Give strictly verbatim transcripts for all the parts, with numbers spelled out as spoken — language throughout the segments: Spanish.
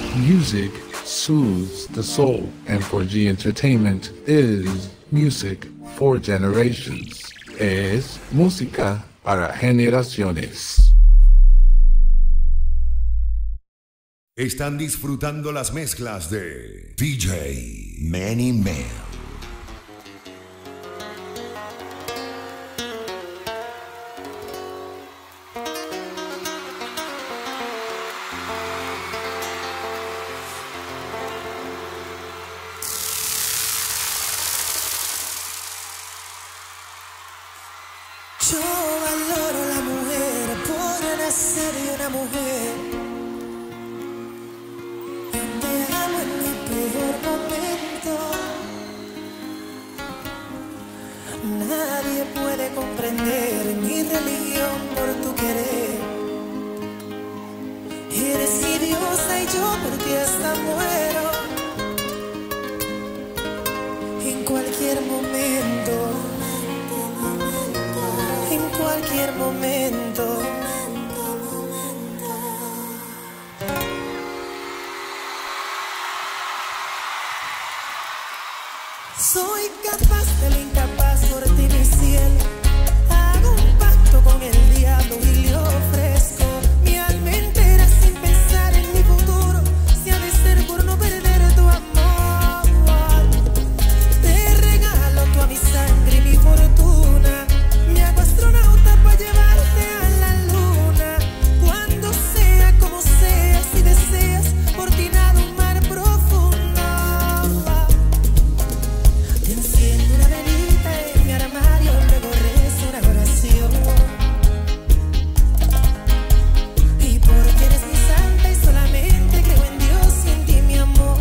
Music soothes the soul, and four G Entertainment is music for generations. Es música para generaciones. Están disfrutando las mezclas de D J Manny Man. Yo valoro la mujer por nacer de una mujer. Te amo en mi peor momento. Nadie puede comprender mi religión por tu querer. Eres mi diosa y yo por ti hasta muero. En cualquier momento. En cualquier momento, momento, momento. Soy capaz de lo incapaz por ti, mi cielo. Hago un pacto con el diablo y le ofrezco mi alma entera sin pensar en mi futuro. Si ha de ser por no perder tu amor, te regalo toda mi sangre y mi fortuna. Me hago astronauta para llevarte a la luna. Cuando sea, como sea, si deseas, por ti nado un mar profundo. Te enciendo una velita en mi armario, luego rezo una oración. Y porque eres mi santa y solamente creo en Dios y en ti, mi amor.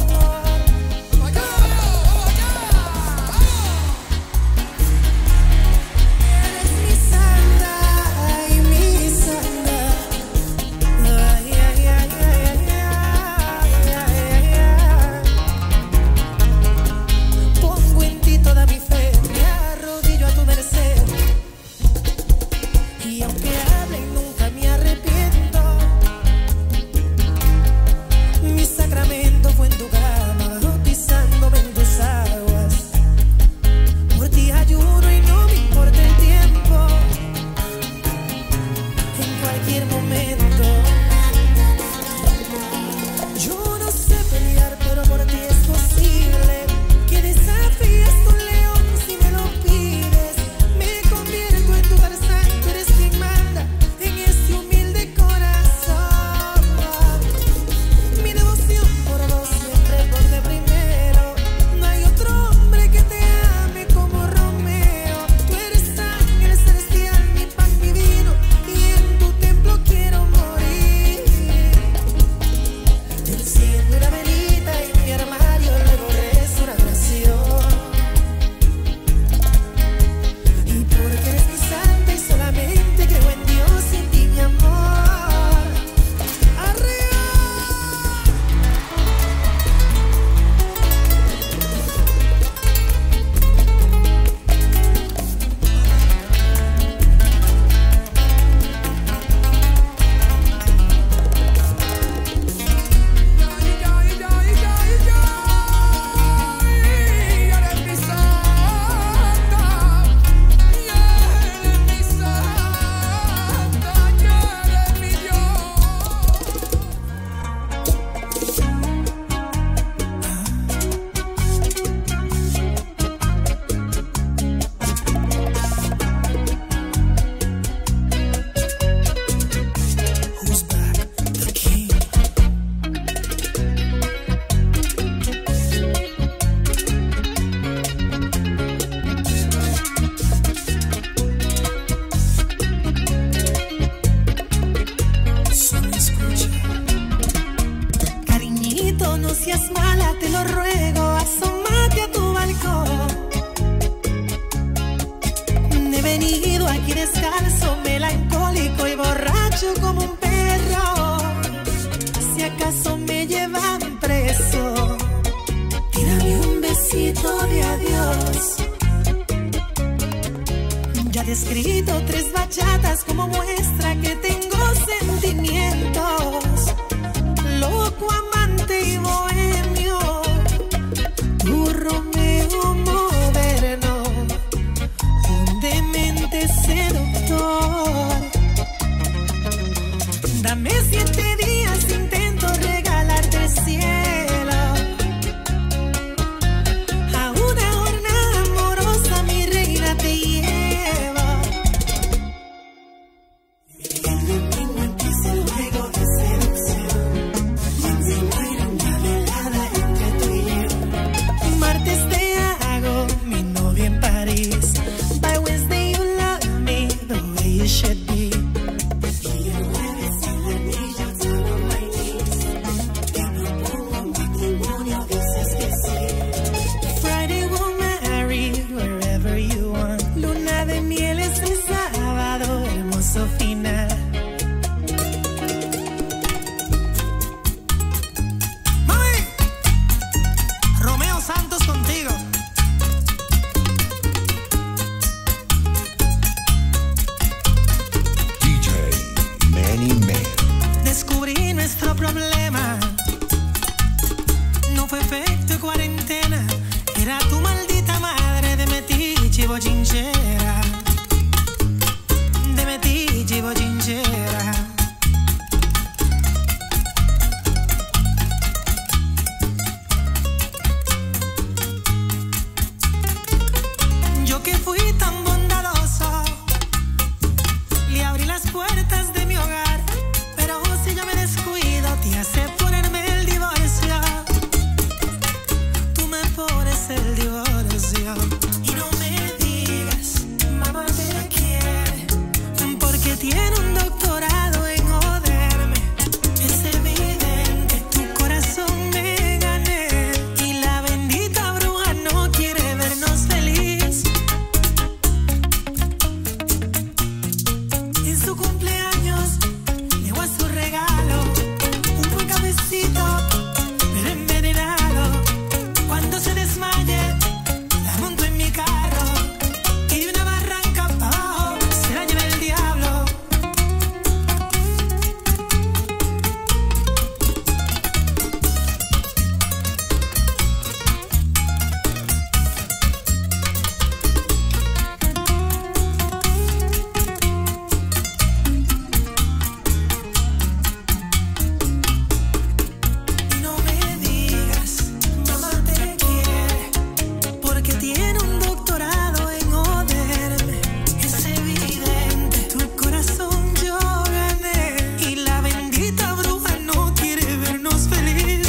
Como un perro, si acaso me llevan preso, tírame un besito de adiós. Ya te he escrito tres bachatas como muestra que tengo sentimientos. Loco, amante Durante días intento regalarte el cielo. A una jornada amorosa mi reina te lleva. Domingo empieza el juego de seducción. Donde muere una velada entre tú y yo. Martes te hago mi novia en París. By Wednesday you love me the way you should be. Y el jueves en la anillo todo my knees. Te propongo matrimonio, dices que sí. Friday we'll marry wherever you want. Luna de miel es el sábado, hermoso final. Mami, Romeo Santos contigo. D J Manny Man. Descubrí nuestro problema. No fue efecto de cuarentena. Era tu maldita madre de metiche y bochinchera. De metiche y bochinchera. Yo que fui tan bondadoso, le abrí las puertas de mi hogar. Pero si yo me descuido, te hace ponerme el divorcio. Tú me pones el divorcio. Y no me digas, mamá te quiere, porque tiene un doctorado en joderme. Es evidente, tu corazón me gané. Y la bendita bruja no quiere vernos feliz. En su cumpleaños le voy a su regalo, un buen cafecito, pero envenenado. Cuando se desmaye, la monto en mi carro y de una barranca para abajo se la lleva el diablo. Y no me digas, mamá te quiere, porque tiene un doctorado en joderme. Es evidente, tu corazón yo gané. Y la bendita bruja no quiere vernos feliz.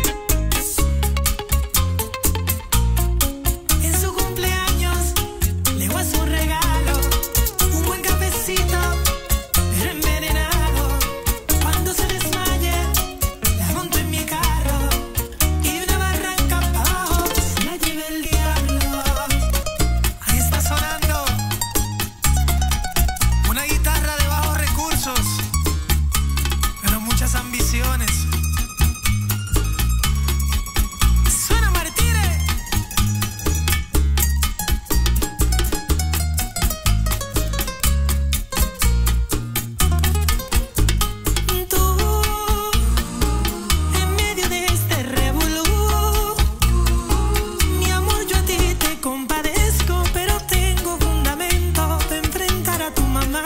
En su cumpleaños le voy a su regalo, un buen cafecito, pero envenenado. Cuando se desmaye, la monto en mi carro y de una barranca para abajo se la lleva el diablo. Ahí está sonando una guitarra de bajos recursos, pero muchas ambiciones. Suena Martínez. Tú, en medio de este revolú, mi amor, yo a ti te compadezco, pero tengo fundamento para enfrentar a tu mamá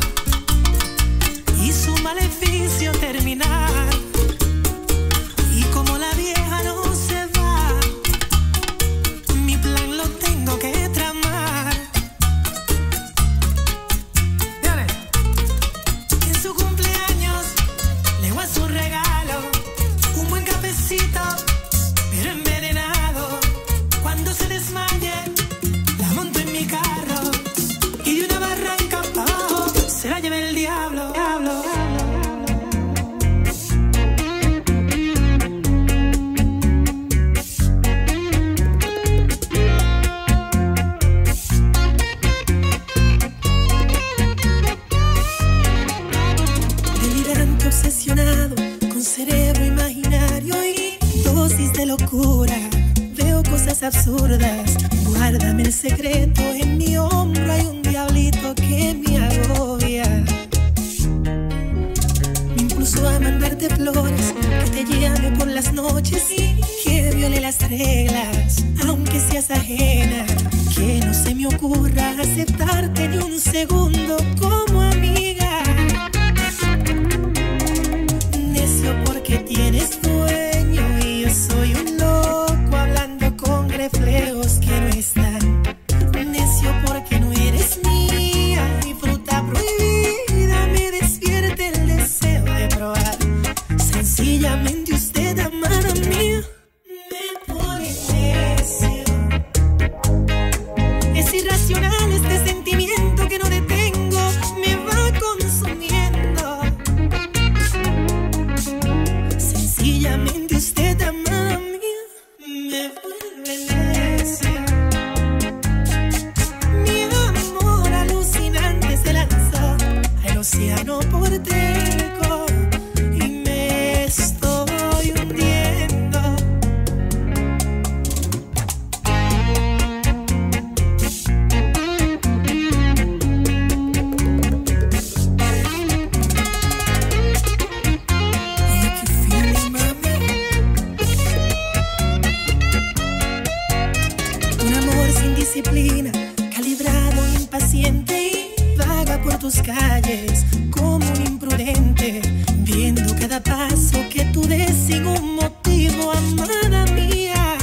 y su maleficio terminar. Y como la vieja no se va, mi plan lo tengo que tramar. Dale. En su cumpleaños le voy a su regalo, un buen cafecito, pero envenenado. Cuando se desmaye, la monto en mi carro y de una barranca para abajo se la lleva el diablo. Diablo, diablo. Delirante, obsesionado, con cerebro imaginario y dosis de locura. Veo cosas absurdas. Guárdame el secreto, en mi hombro hay un diablito que me agobia. Me impulso a mandarte flores, que te llame por las noches y que viole las reglas, aunque seas ajena. Que no se me ocurra aceptarte ni un segundo como amiga. porque tienes dueño y yo soy un loco hablando con reflejos que no están. Necio porque no eres mía, mi fruta prohibida me despierta el deseo de probar. Sencillamente usted, amada mía, me pone necio. Es irracional este sentimiento que no detengo, me va consumiendo. Sencillamente usted, amada mía, me vuelve necio. Mi amor alucinante se lanzó al océano por terco y me estoy hundiendo. Disciplina, calibrado, impaciente y vaga por tus calles como un imprudente, viendo cada paso que tú des sin un motivo, amada mía.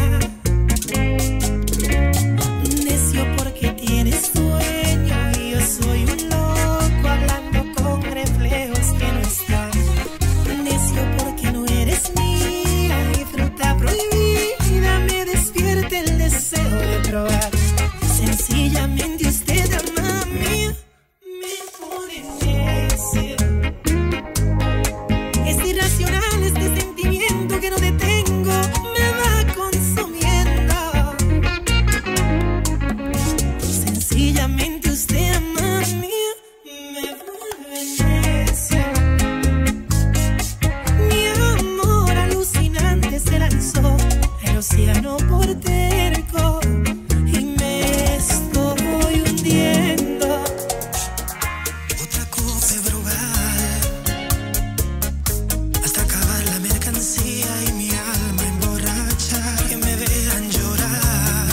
Necio porque tienes sueño y yo soy un loco hablando con reflejos que no están. Necio porque no eres mía y fruta prohibida me despierta el deseo de probar. Sencillamente usted, amada mía, me pone necio. Es irracional este sentimiento que no detengo, me va consumiendo. Sencillamente usted, amada mía, me vuelve necio. Mi amor alucinante se lanzó al océano por terco. Otra copa de brugal hasta acabar la mercancía y mi alma emborracha. Que me vean llorar.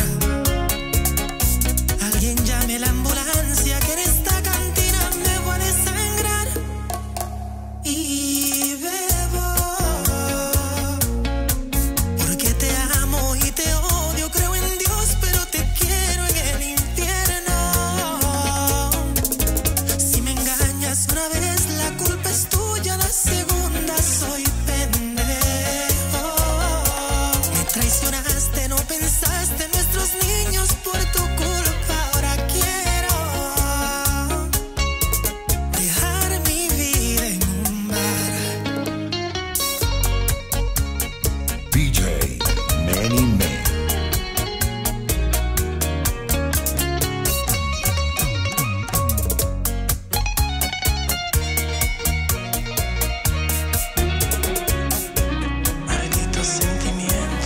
Alguien llame la ambulancia que en esta cantina me voy a desangrar. Y bebo porque te amo y te odio. Creo en Dios pero te quiero en el infierno. Si me engañas una vez la culpa es tuya, la segunda soy pendejo. Me traicionaste, no pensaste en nuestros niños, por tu culpa ahora quiero dejar mi vida en un bar. D J Manny Man. Maldito sentimiento.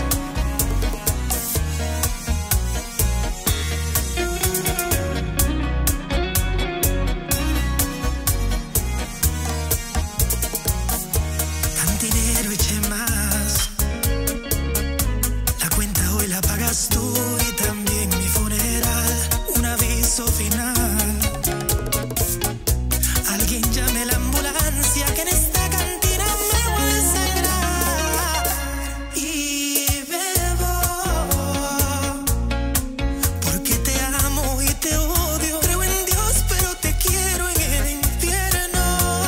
Cantinero, eché más. La cuenta hoy la pagas tú y también mi funeral. Un aviso final. Alguien llame la ambulancia que en esta cantina me voy a desangrar. Y bebo porque te amo y te odio. Creo en Dios pero te quiero en el infierno.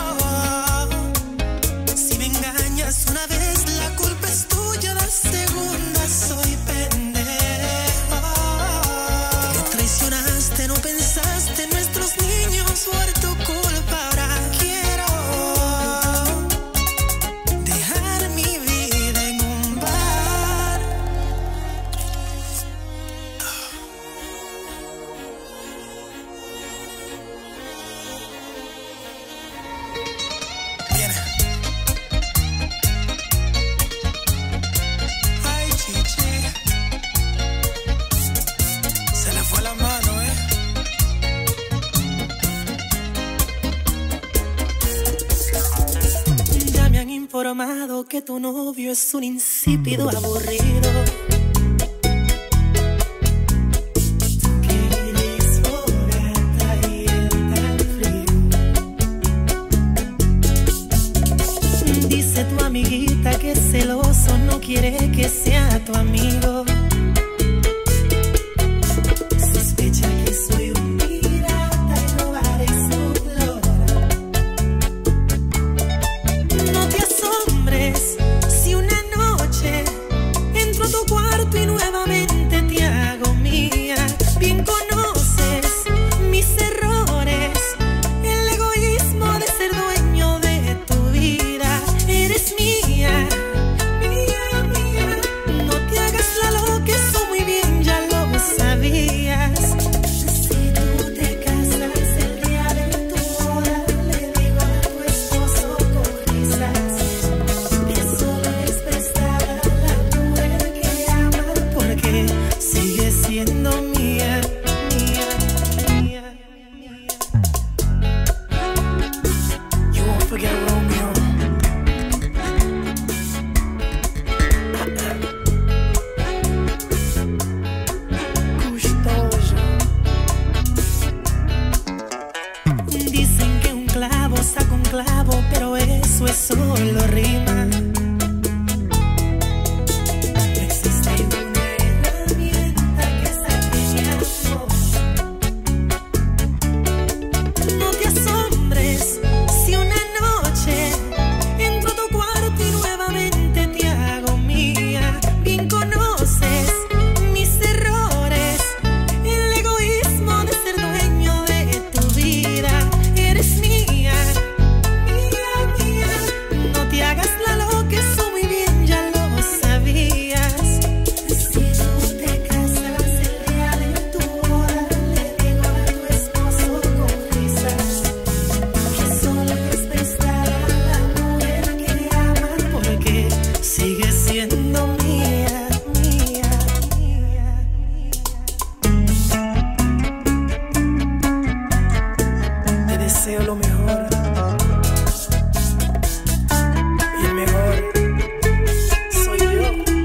Si me engañas una vez la culpa es tuya, la segunda soy pendejo. Me traicionaste, no pensaste en nuestros niños, por tu culpa ahora quiero dejar mi vida en un bar. Viene. Ay, chichi, se le fue la mano, eh. Ya me han informado que tu novio es un insípido aburrido. Que eres fogata y él tan frío. Dice dice tu amiguita que es celoso, no quiere que sea tu amigo. Sospecha que soy un pirata y robaré su flor. No te asombres si una noche entro a tu cuarto y nuevamente te hago mía. Bien conoces mis errores, el egoísmo de ser dueño de tu vida. Eres mía, mía, mía. No te hagas la loca, eso muy bien ya lo sabías. Si tú te casas el día de tu boda, le digo a tu esposo con risas que solo es prestada la mujer que ama, porque sigue siendo mía, mía, mía, mía. You won't forget Romeo. Gustoso. Dicen que un clavo saca un clavo, pero eso es solo rima. No existe una herramienta que saque mi amor. No te asombres si una noche entro a tu cuarto y nuevamente te hago mía. Bien conoces mis errores, el egoísmo de ser dueño de tu vida. Eres mía, mía, mía. No te hagas la loca, eso muy bien ya lo sabías. Si tú te casas el día de tu boda, le digo a tu esposo con risas que solo es prestada la mujer que ama, porque sigue siendo mía, mía, mía, mía. Te deseo lo mejor y el mejor soy yo.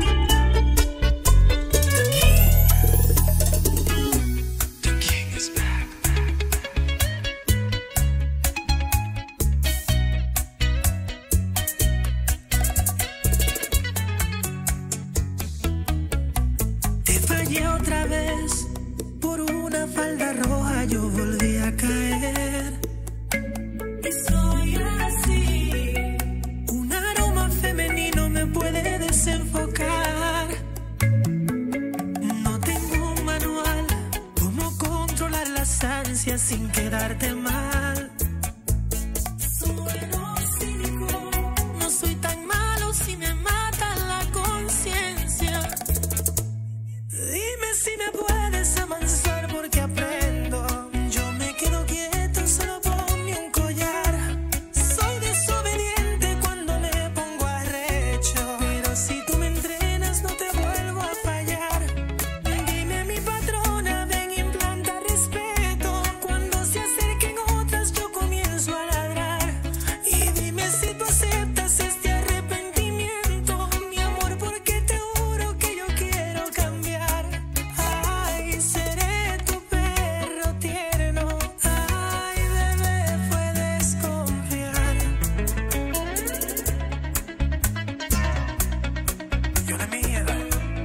The king is back. Te fallé otra vez, por una falda roja yo volví a caer. Y soy así, un aroma femenino me puede desenfocar. No tengo un manual, cómo controlar las ansias sin quedarte mal. Sueno cínico, no soy tan malo si me mata la conciencia. Dime si me puedes amansar porque aprendo. Yo me quedo quieto, solo ponme un collar. Soy desobediente cuando me pongo arrecho, pero si tú me entrenas no te vuelvo a fallar. Dime mi patrona, ven, implanta respeto. Cuando se acerquen otras yo comienzo a ladrar. Y dime si tú aceptas este arrepentimiento, mi amor, porque te juro que yo quiero cambiar. Ay, seré tu perro tierno. Ay, bebé, puedes confiar. Yo la mierda.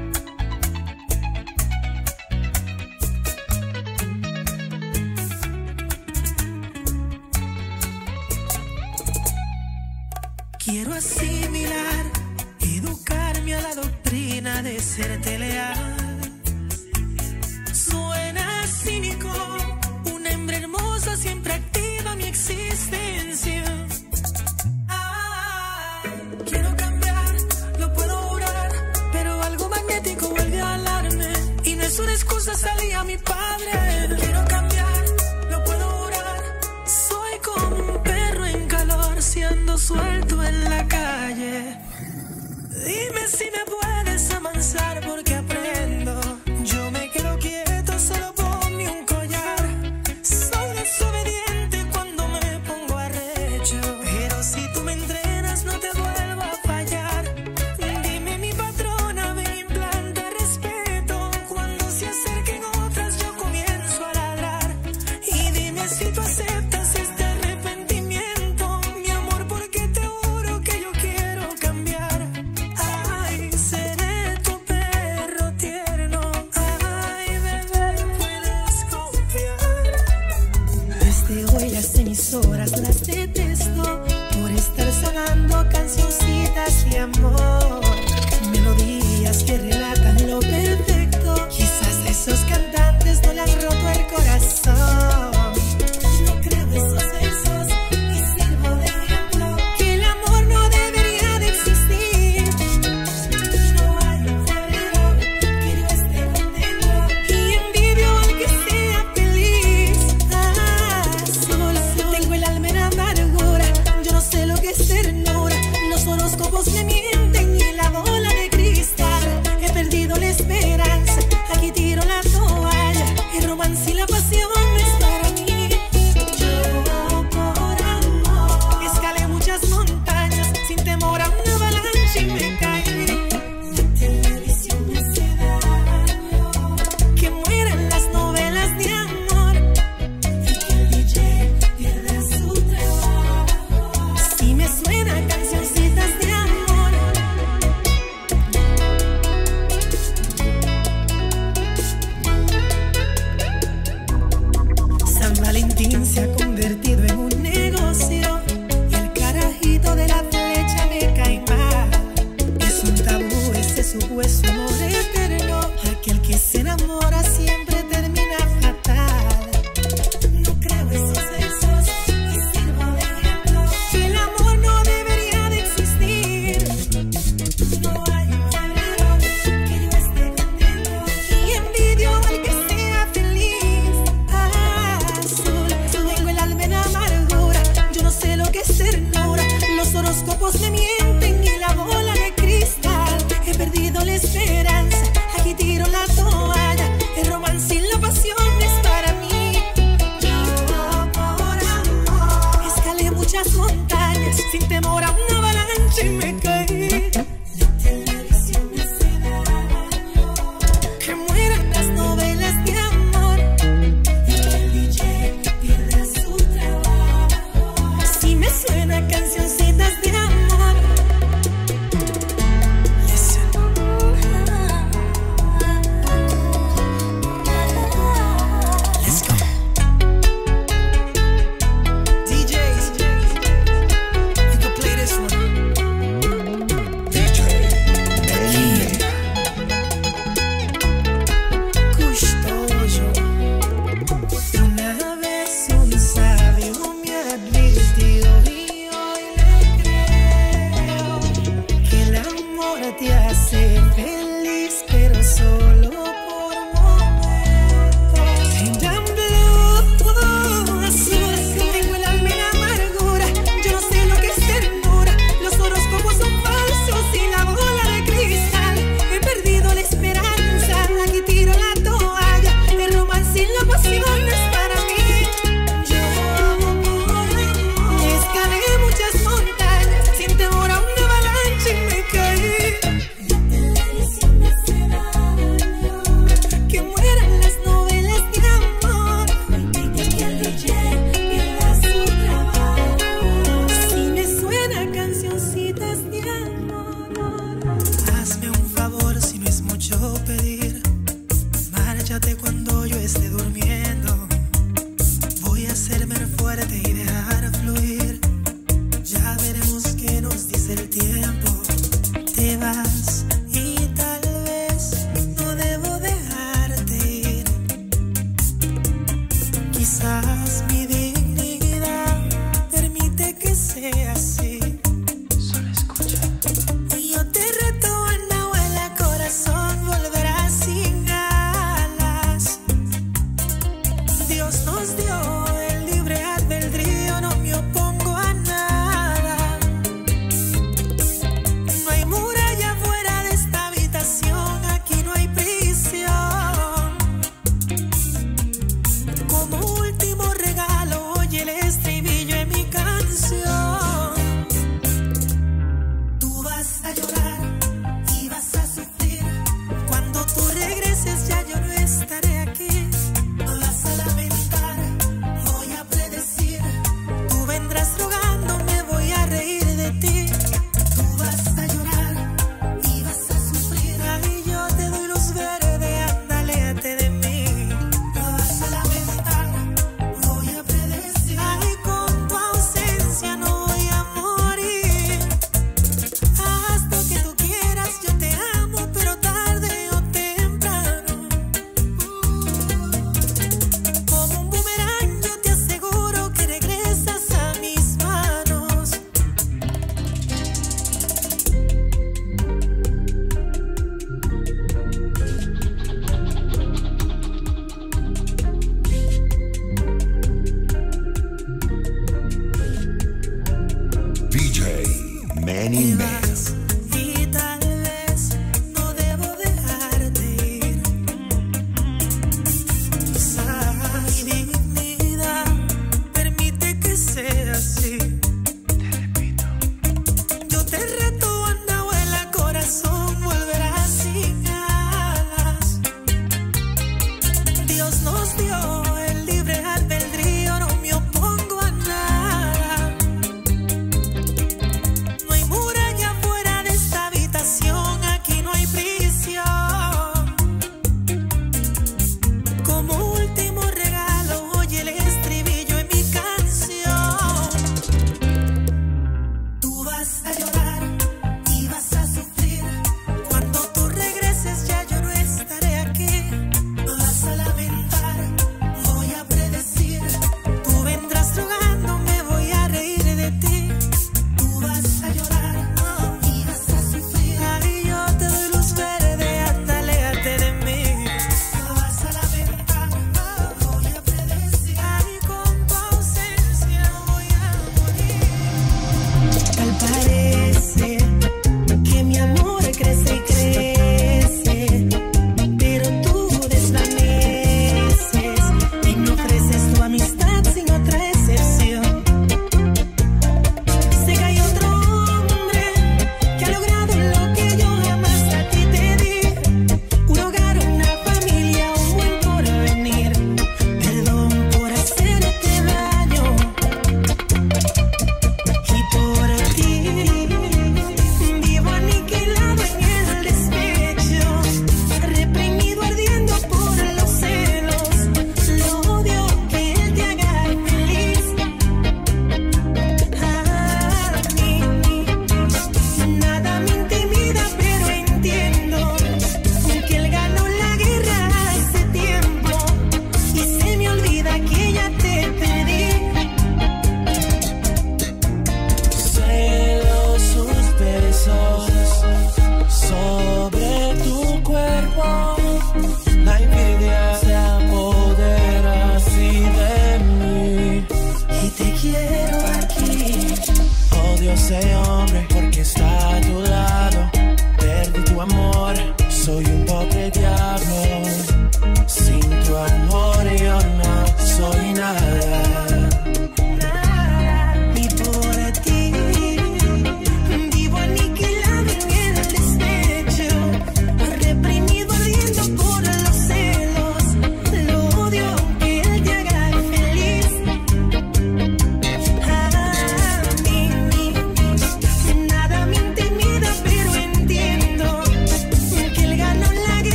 Quiero asimilar, educarme a la doctrina de serte leal. Suena cínico, una hembra hermosa siempre activa mi existencia. Ah, quiero cambiar, lo puedo jurar, pero algo magnético vuelve a alarme. Y no es una excusa, salía mi padre. Quiero cambiar, lo puedo jurar, soy como un perro en calor, si ando suelto en la calle. Dime si me puedes amansar porque aprendo. Yo me quedo quieto, solo ponme un collar. Soy desobediente cuando me pongo arrecho, pero si tú me entrenas no te vuelvo a fallar. Dime mi patrona, ven, implanta respeto. Cuando se acerquen otras yo comienzo a ladrar. Y dime si tú aceptas este arrepentimiento, mi amor, porque te juro chin me cae bien. La televisión me hace daño. Que mueran las novelas de amor. Y que el D J pierda su trabajo. Si me suenan cancioncitas de amor. San Valentín se ha convertido en un negocio. Y el carajito de la flecha me cae mal. Es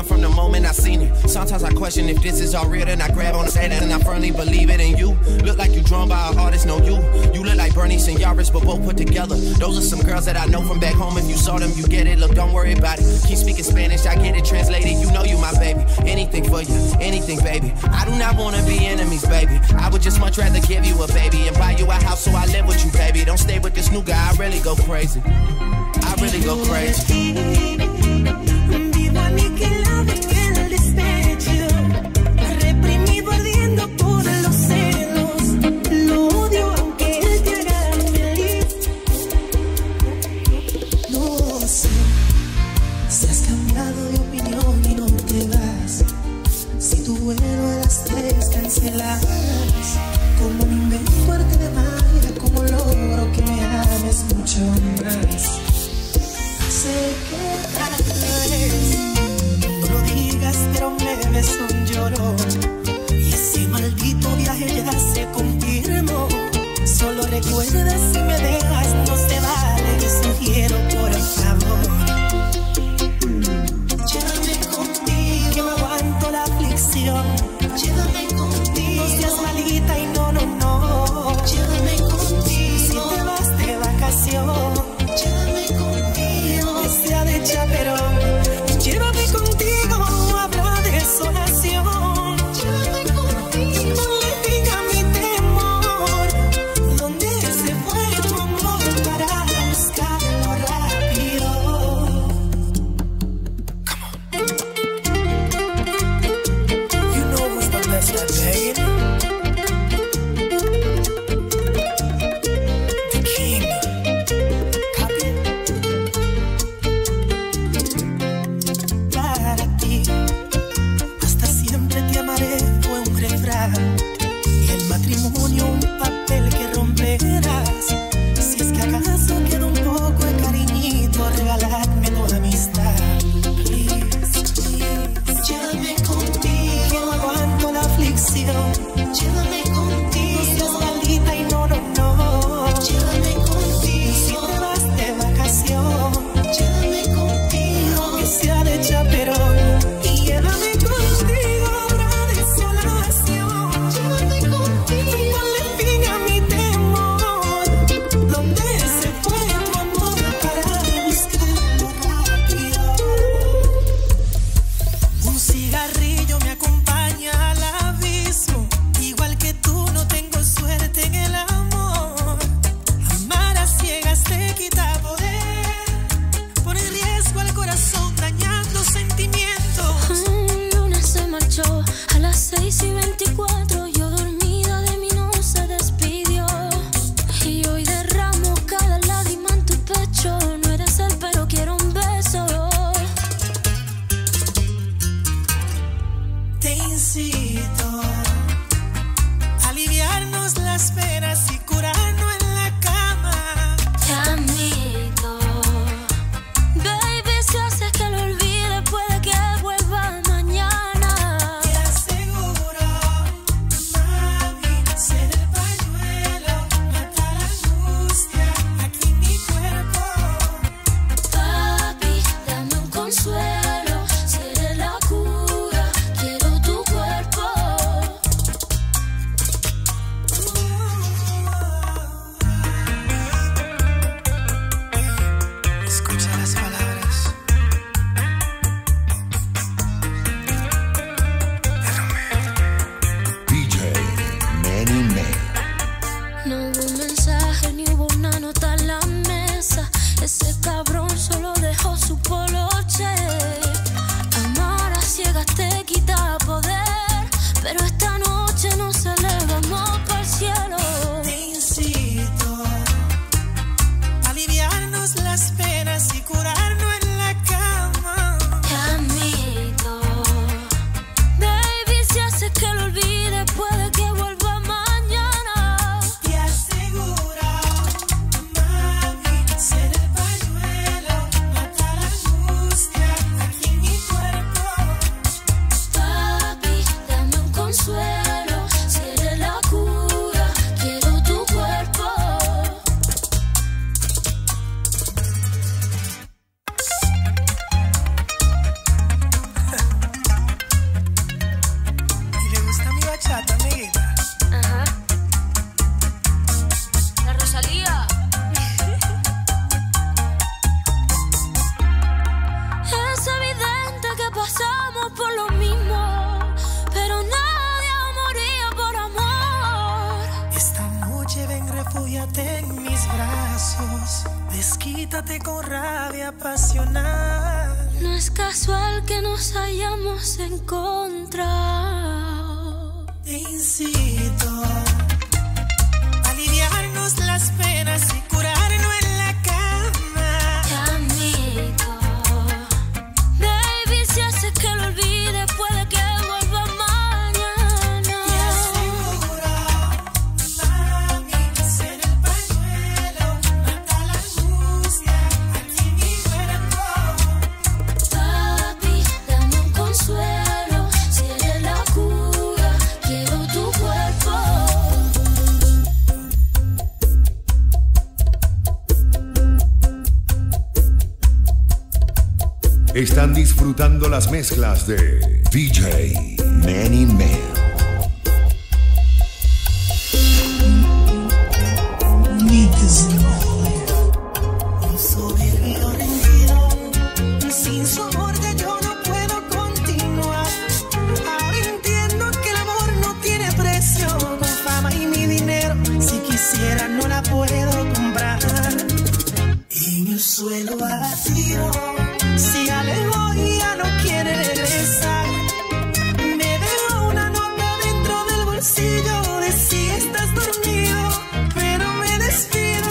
from the moment I seen it. Sometimes I question if this is all real, then I grab on the head and I firmly believe it. And you look like you drawn by an artist, no you. You look like Bernie and Yaris, but both put together. Those are some girls that I know from back home. If you saw them, you get it. Look, don't worry about it. Keep speaking Spanish, I get it translated. You know you my baby. Anything for you, anything, baby. I do not wanna be enemies, baby. I would just much rather give you a baby and buy you a house so I live with you, baby. Don't stay with this new guy, I really go crazy. I really go crazy. Vivo aniquilado en el despecho, reprimido ardiendo por los celos. Lo odio aunque él te haga feliz. No sé si has cambiado de opinión y no te vas. Si tu vuelo a las tres cancelas. Como me invento arte de magia, como logro que me ames mucho más. Sé que tal vez no lo digas, pero me ves un llorón. Y ese maldito viaje ya se confirmó. Solo recuerda, si me dejas no se vale. Te sugiero por favor, llévame contigo, que no aguanto la aflicción. Llévame contigo, no seas malita y no, no, no. Llévame contigo, si te vas de vacación. Llévame contigo, que sea de chaperón. Llévame contigo, habla de desolación. Llévame contigo, ponle fin a mi temor. ¿Dónde se fue tu amor para buscarlo rápido? Come on. You know who's the best at paying? The king. Copy. Para ti, hasta siempre te amaré, fue un refrán. Y el matrimonio un papel que romperás. Si es que acaso queda un poco de cariñito, regaladme tu amistad. Please, please, llévame contigo, que no aguanto la aflicción. Llévame contigo, no seas maldita y no, no, no. Llévame contigo, si te vas de vacación. Llévame contigo, que sea de chaperón. Y llévame contigo, habrá desolación. Llévame contigo, ponle fin a mi temor. ¿Dónde se fue tu amor para buscarlo rápido? Un cigarrillo me acompaña al abismo. Igual que tú no tengo suerte en el amor. Amar a ciegas te quita poder. Pone en riesgo al corazón, dañando sentimientos. Luna se marchó a las seis y veinticuatro. Yo dormida de mí no se despidió. Y hoy derramo cada lágrima en tu pecho. No eres él, pero quiero un beso. Te incito a aliviarnos las penas y curarnos en la cama. Te admito, baby, si haces que lo olvide, puede que vuelva mañana. Te aseguro, mami, ser el pañuelo, mata la angustia aquí en mi cuerpo. Papi, dame un consuelo, seré la cura, quiero tu cuerpo. pasos, desquítate con rabia apasional. No es casual que nos hayamos encontrado. Te incito a aliviarnos las penas y curarnos en la cama. Te admito, baby, si hace que lo olvide, puede que vuelva mañana. Te aseguro, mami, ser el pañuelo, mata la angustia aquí en mi cuerpo. Papi, dame un consuelo, si eres la cura, quiero tu cuerpo. Están disfrutando las mezclas de D J Manny Man. Un soberbio rendido, sin su amor ya yo no puedo continuar. Ahora entiendo que el amor no tiene precio. Con fama y mi dinero, si quisiera no la puedo comprar. En el suelo abatido, si alejó y ya no quiere regresar. Me dejó una nota dentro del bolsillo de si estás dormido, pero me despido.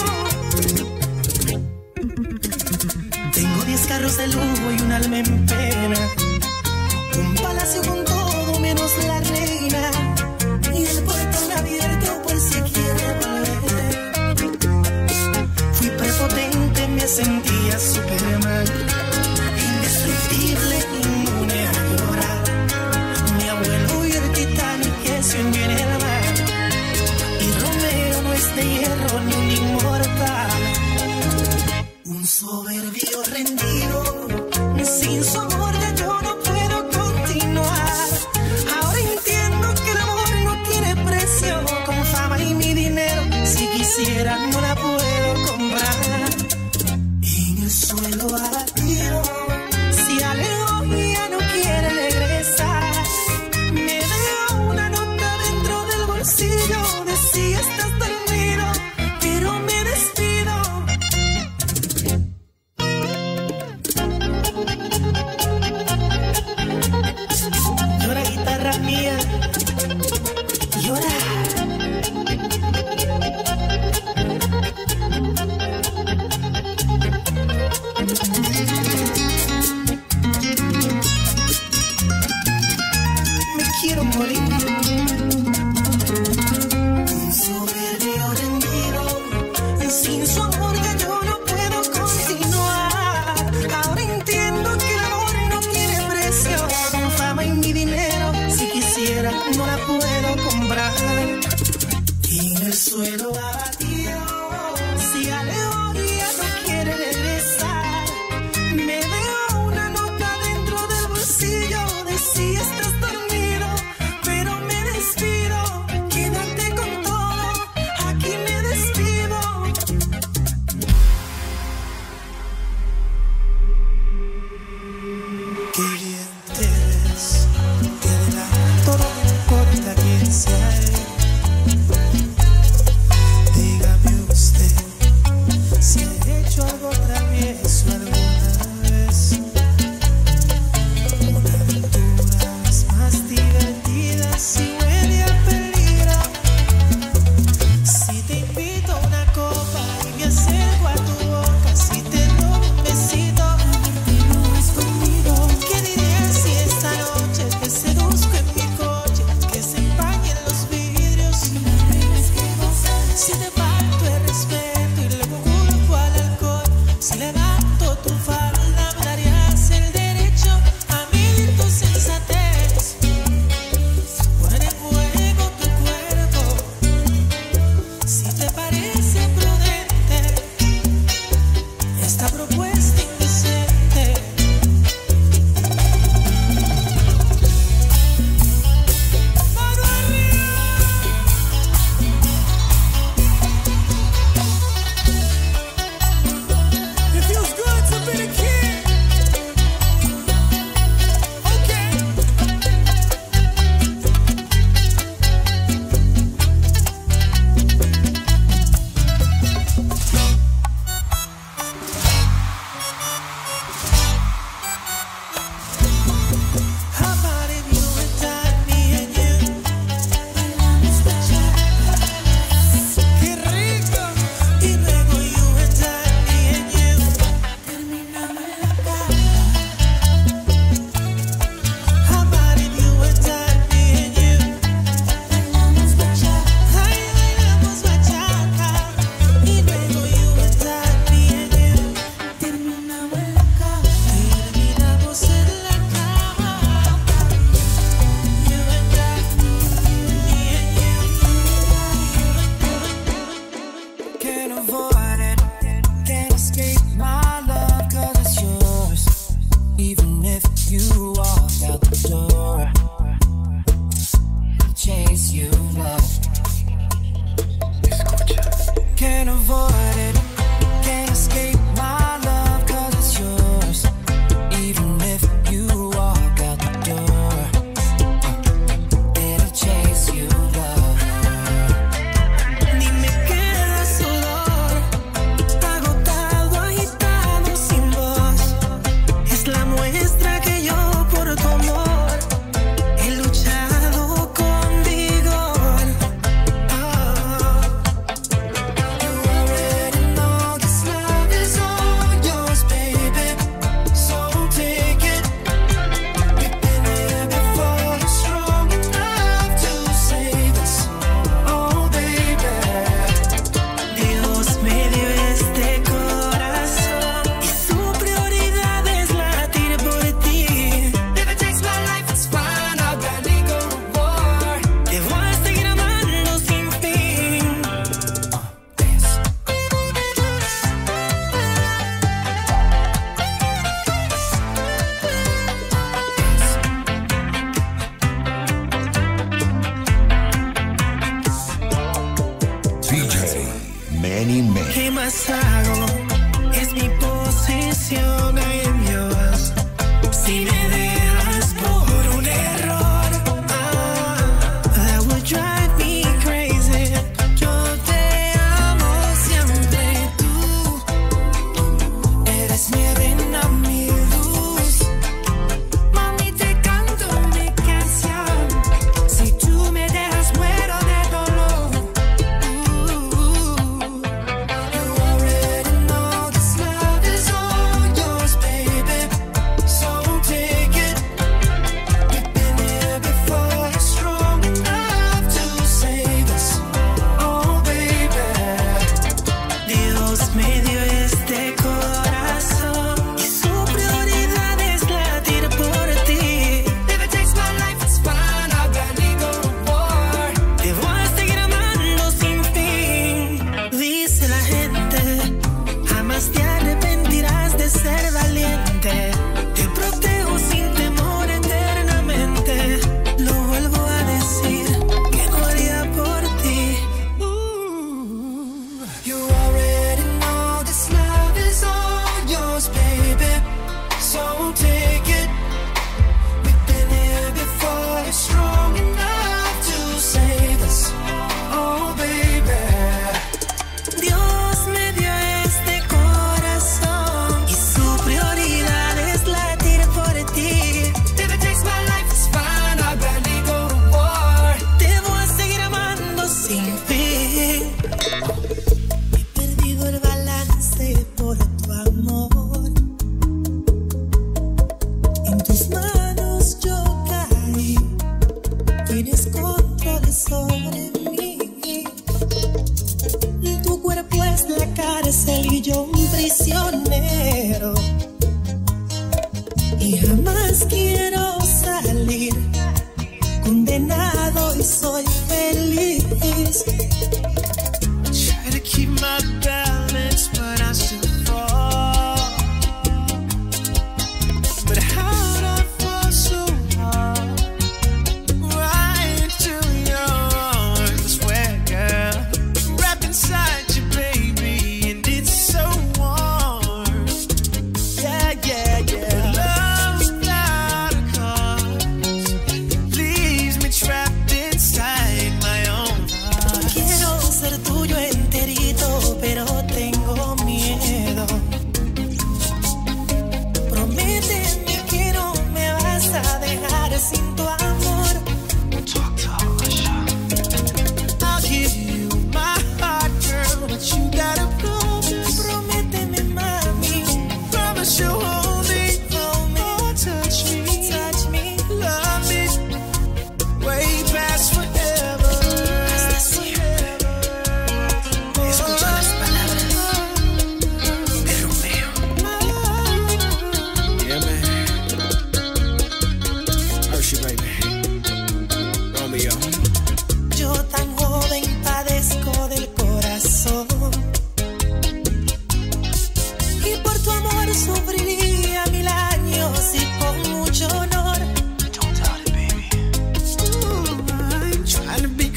Tengo diez carros de lujo y un alma en pena, un palacio con todo menos la reina, y el portón abierto por si quiere volver. Fui prepotente, me sentía Superman, indestructible, inmune a llorar. Mi abuelo y el Titanic que se hundió en el mar, y Romeo no es de hierro ni un inmortal. Un soberbio rendido, sin su amor ya yo no puedo continuar. Ahora entiendo que el amor no tiene precio. Con fama y mi dinero, si quisiera no la puedo comprar. En el suelo abatido, si alejó y ya no quiere regresar. Me dejó una nota dentro del bolsillo de si estás dormido, pero me despido. Llora, guitarra mía, llora. Me quiero morir. Un soberbio rendido, sin su amor ya yo no puedo continuar. Ahora entiendo que el amor no tiene precio. Con fama y mi dinero, si quisiera no la puedo comprar. En el suelo abatido, si alejó y ya no quiere regresar. Me dejó una nota dentro del bolsillo de si estás dormido, pero me despido. Quédate con todo, aquí me despido. Qué bien te ves, te adelanto, no importa quién sea él. you, love. Escucha. Can't avoid it, can't escape my love, cause it's yours. Even if you walk out the door, uh, it'll chase you, love. Ni me queda sudor, agotado, agitado, sin voz. Es la muestra que yo por tu amor he luchado con vigor. Oh. You already know this love is all yours, baby. So take it. We've been here before, you're strong enough to save us. Oh, baby. Dios me dio este corazón y su prioridad es latir por ti. If it takes my life, it's fine, I'll gladly go to war. Te voy a seguir amando sin fin. Uh, dance. D J Manny Man. ¿Qué más hago? Es mi posición, I am yours. Si me dejas por un error, ah, that would drive me crazy. Yo te amo siempre, tú eres mi reina, mi luz. Mami, te canto mi canción. Si tú me dejas, muero de dolor. You already know this love is all yours, baby. So take it. We've been here before, you're strong enough to save us. Oh, baby. Dios me dio este corazón y su prioridad es latir por ti. If it takes my life, it's fine, I'll gladly go to war. Te voy a seguir amando sin fin. Dice la gente, jamás te arrepentirás de ser valiente. Te protejo sin temor eternamente. Lo vuelvo a decir, que no haría por ti. Ooh. You already know this love is all yours, baby. So take it. We've been here before, you're strong enough to save us. Oh, baby. Dios me dio este corazón y su prioridad es latir por ti. If it takes my life, it's fine, I'll gladly go to war. Te voy a seguir amando sin fin. He perdido el balance por tu amor. En tus manos yo caí. Tienes control sobre mí. Tu cuerpo es la cárcel y yo un prisionero. Y jamás quiero salir. Condenado y soy feliz. Try to keep my balance, but I still fall. But how'd I fall so hard? Right into your arms, I swear, girl. Wrapped inside you, baby, and it's so warm. Yeah, yeah, yeah. Love without a cause leaves me trapped inside my own heart. Quiero ser tuyo enterito, pero tengo miedo. Prométeme que no me vas a dejar sin tu amor. I'll give you my heart, girl, but you gotta promise. Prométeme, mami. Promise you'll hold me, hold me, oh, touch me, touch me, love me, way past forever. Hasta siempre. Escucha las palabras de Romeo. Yeah, man. Hershey, baby. Romeo. Yo tan joven padezco del corazón y por tu amor sufriría mil años y con mucho honor. Don't doubt it, baby. Ooh, I'm trying to be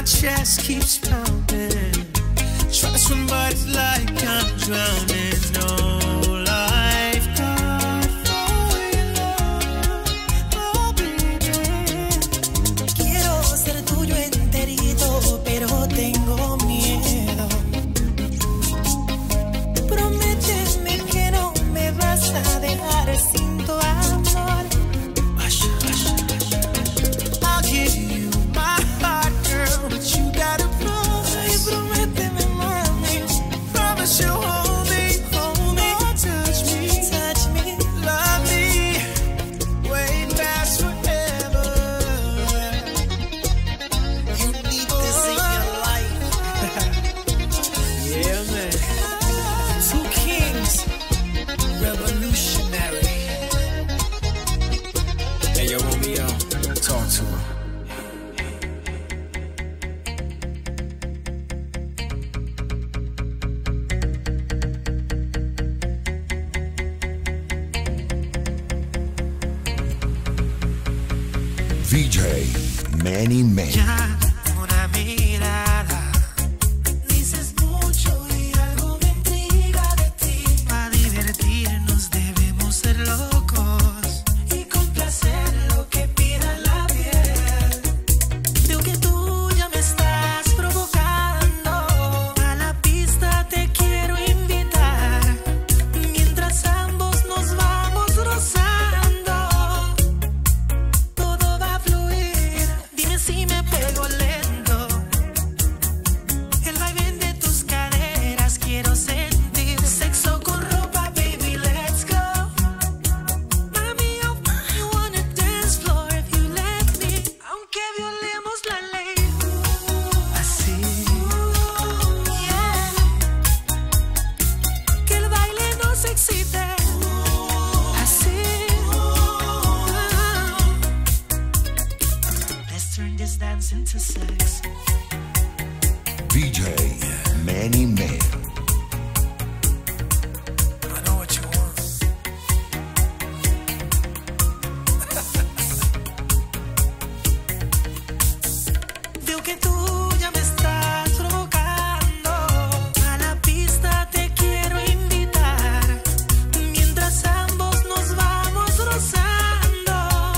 chest keeps pounding. Try to swim, but it's like I'm drowning. No lifeguard for your love, oh baby. Quiero ser tuyo enterito, pero tengo miedo. Prométeme que no me vas a dejar sin tu amor. I'll give you my heart, girl, but you gotta promise. Prométeme, mami. Promise you'll hold me, hold me, oh, touch me, touch me, love me, way past forever. You need this in your life. Yeah, man. Two kings, revolutionary. Hey, yo, Romeo, talk to her. D J Manny Man. Ya una mirada, dices mucho y algo me intriga de ti. Para divertirnos debemos ser locos y complacer lo que pida la piel. Veo que tú ya me estás provocando. A la pista te quiero invitar. Mientras ambos nos vamos rozando, todo va a fluir. Dime si me pego lento. El vaivén de tus caderas quiero sentir. Sexo con ropa, baby, let's go. Mami, I you wanna dance floor if you let me. Aunque violemos la ley. Así, yeah. Que el baile nos excite. Así, let's turn this dance into sex. D J Manny Man. I know what you want. Veo que tú ya me estás provocando. A la pista te quiero invitar. Mientras ambos nos vamos rozando,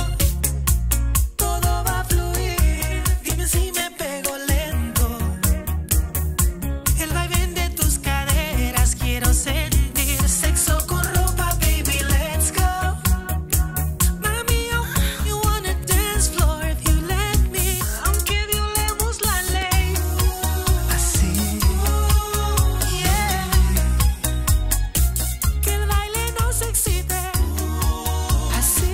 todo va a fluir. Dime si me pego lento. El vaivén de tus caderas quiero sentir. Sexo con ropa, baby, let's go. Mami, oh, you wanna dance floor if you let me. Aunque violemos la ley. Así, yeah. Que el baile nos excite. Así,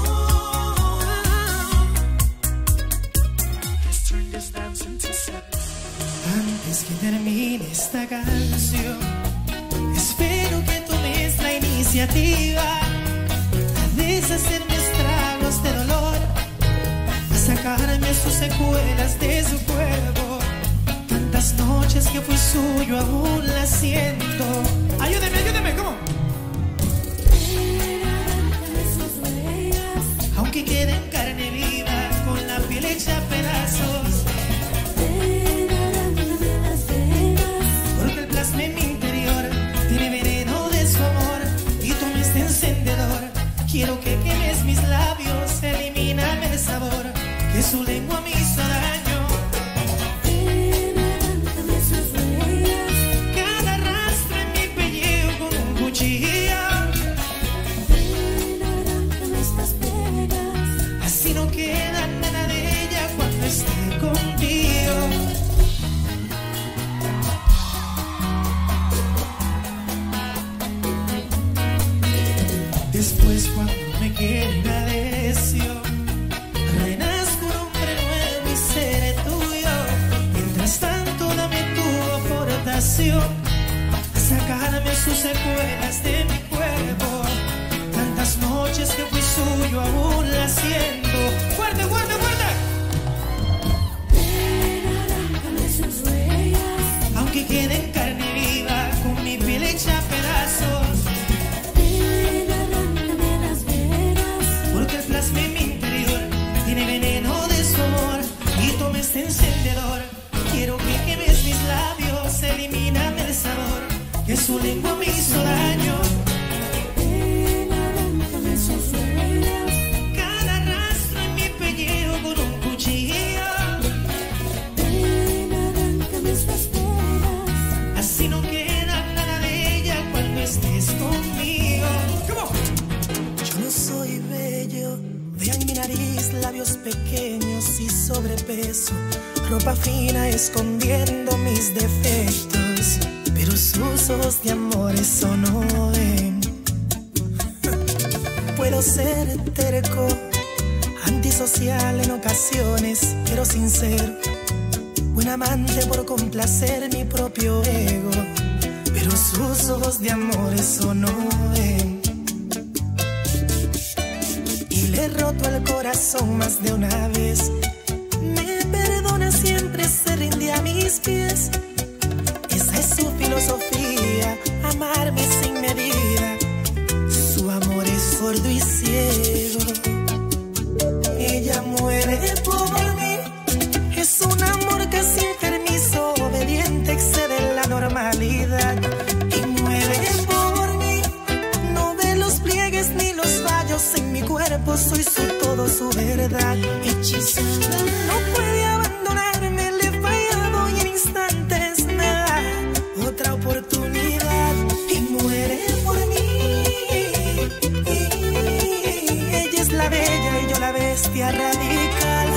let's turn this dance into sex. Antes que termine esta canción, espero que tomes la iniciativa a deshacerme estragos de dolor, a sacarme sus secuelas de su cuerpo. Tantas noches que fui suyo aún la siento. Ayúdeme, ayúdeme, ¿cómo? Aunque quede en carne viva, con la piel hecha a pedazos. Porque el plasma en mi interior tiene veneno de su amor y toma este encendedor. Quiero que quemes mis labios, elimíname el sabor que su lengua me hizo daño. Cada rastro en mi pellejo con un cuchillo. Así no queda nada de ella cuando esté contigo. Después cuando me quede necio, renazco un hombre nuevo y seré tuyo. Mientras tanto dame tu aportación, sacarme sus secuelas de mi cuerpo. Tantas noches que fui suyo aún la siento. ¡Fuerte, fuerte, fuerte! Aunque quede en carne viva, con mi piel hecha a pedazos. Porque el plasma en mi interior tiene veneno de su amor y toma este encendedor. quiero que quemes mis labios, elimíname el sabor que su lengua me hizo daño. Ven, arráncame sus huellas. Cada rastro en mi pellejo con un cuchillo. Ven, arráncame estas venas. Así no queda nada de ella cuando estés conmigo. Yo no soy bello. Vean mi nariz, labios pequeños y sobrepeso. Ropa fina escondiendo mis defectos. Pero sus ojos de amor eso no ven. Puedo ser terco, antisocial en ocasiones, pero sincero. Buen amante por complacer mi propio ego. Pero sus ojos de amor eso no ven. Y le he roto el corazón más de una vez. Me perdona, siempre se rinde a mis pies. Esa es su filosofía, amarme sin medida. Su amor es sordo y ciego. Ella muere por mí. Es un amor que sin permiso, obediente, excede la normalidad. Y muere por mí. No ve los pliegues ni los fallos en mi cuerpo. Soy su todo, su verdad. Hechizada, no puede abandonarme. Le he fallado y en instantes me da otra oportunidad. Y muere por mí. Ella es la bella y yo la bestia radical.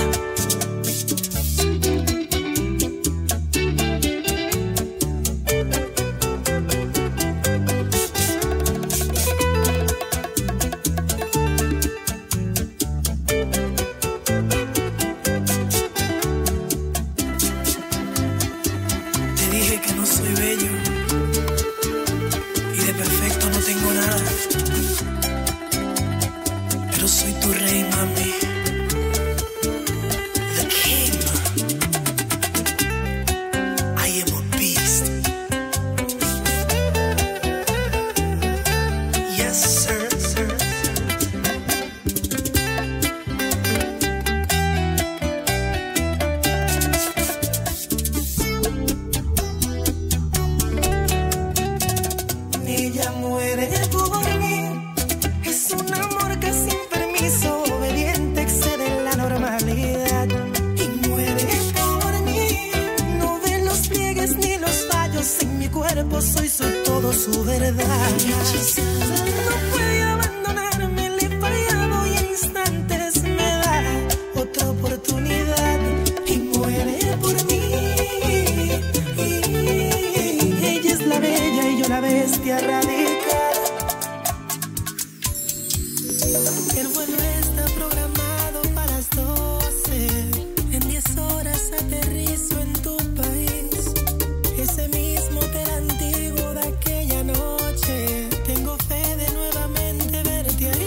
Tengo fe de nuevamente verte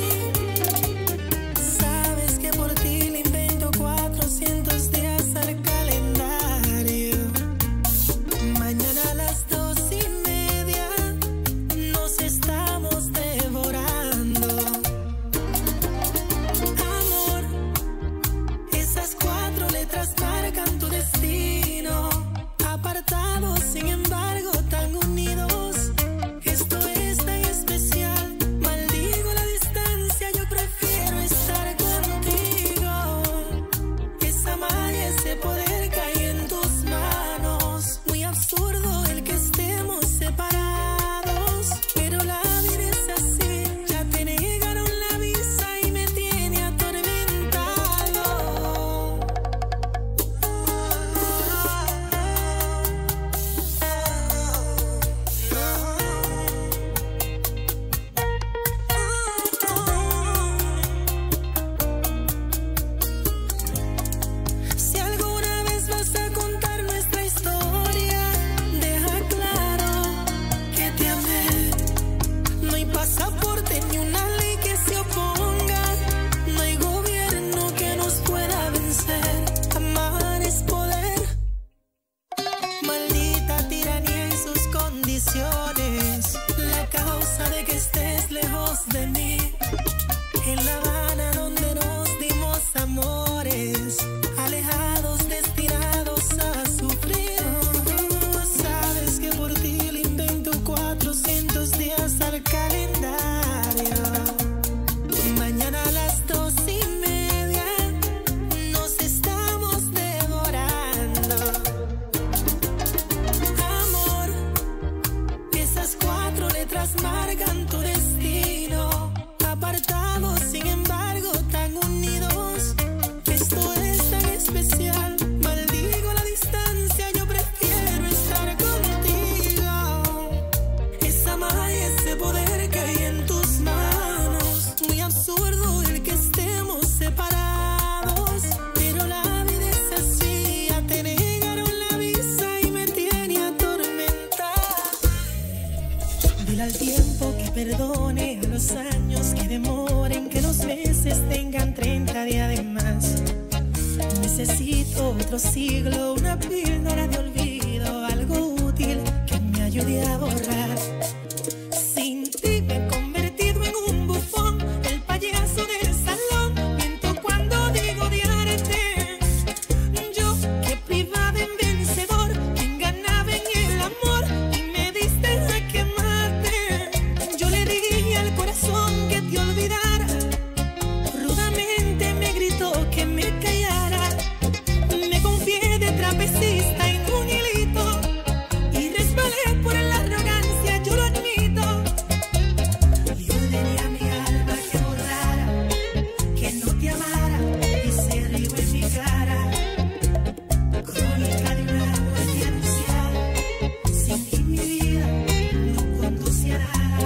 otro siglo, una píldora de olvido, algo útil que me ayude a borrar. Sin ti me he convertido en un bufón, el payaso del salón. Miento cuando digo odiarte. Yo que privaba en vencedor, quien ganaba en el amor, y me diste a quemarte. Yo le dije al corazón que te olvidara, rudamente me gritó que me callara. Me confié de trapecista en un hilito y resbalé por la arrogancia, yo lo admito. Y ordené a mi alma que borrara, que no te amara, y se rió en mi cara. Crónica de una muerte anunciada, sin ti mi vida no conduce a nada.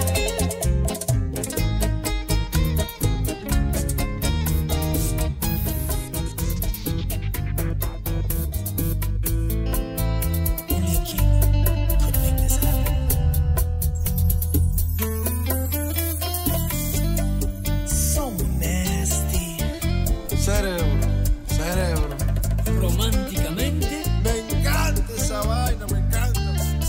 Only a king could make this happen. So nasty. Cerebro, cerebro. Románticamente, Me encanta esa vaina, me encanta.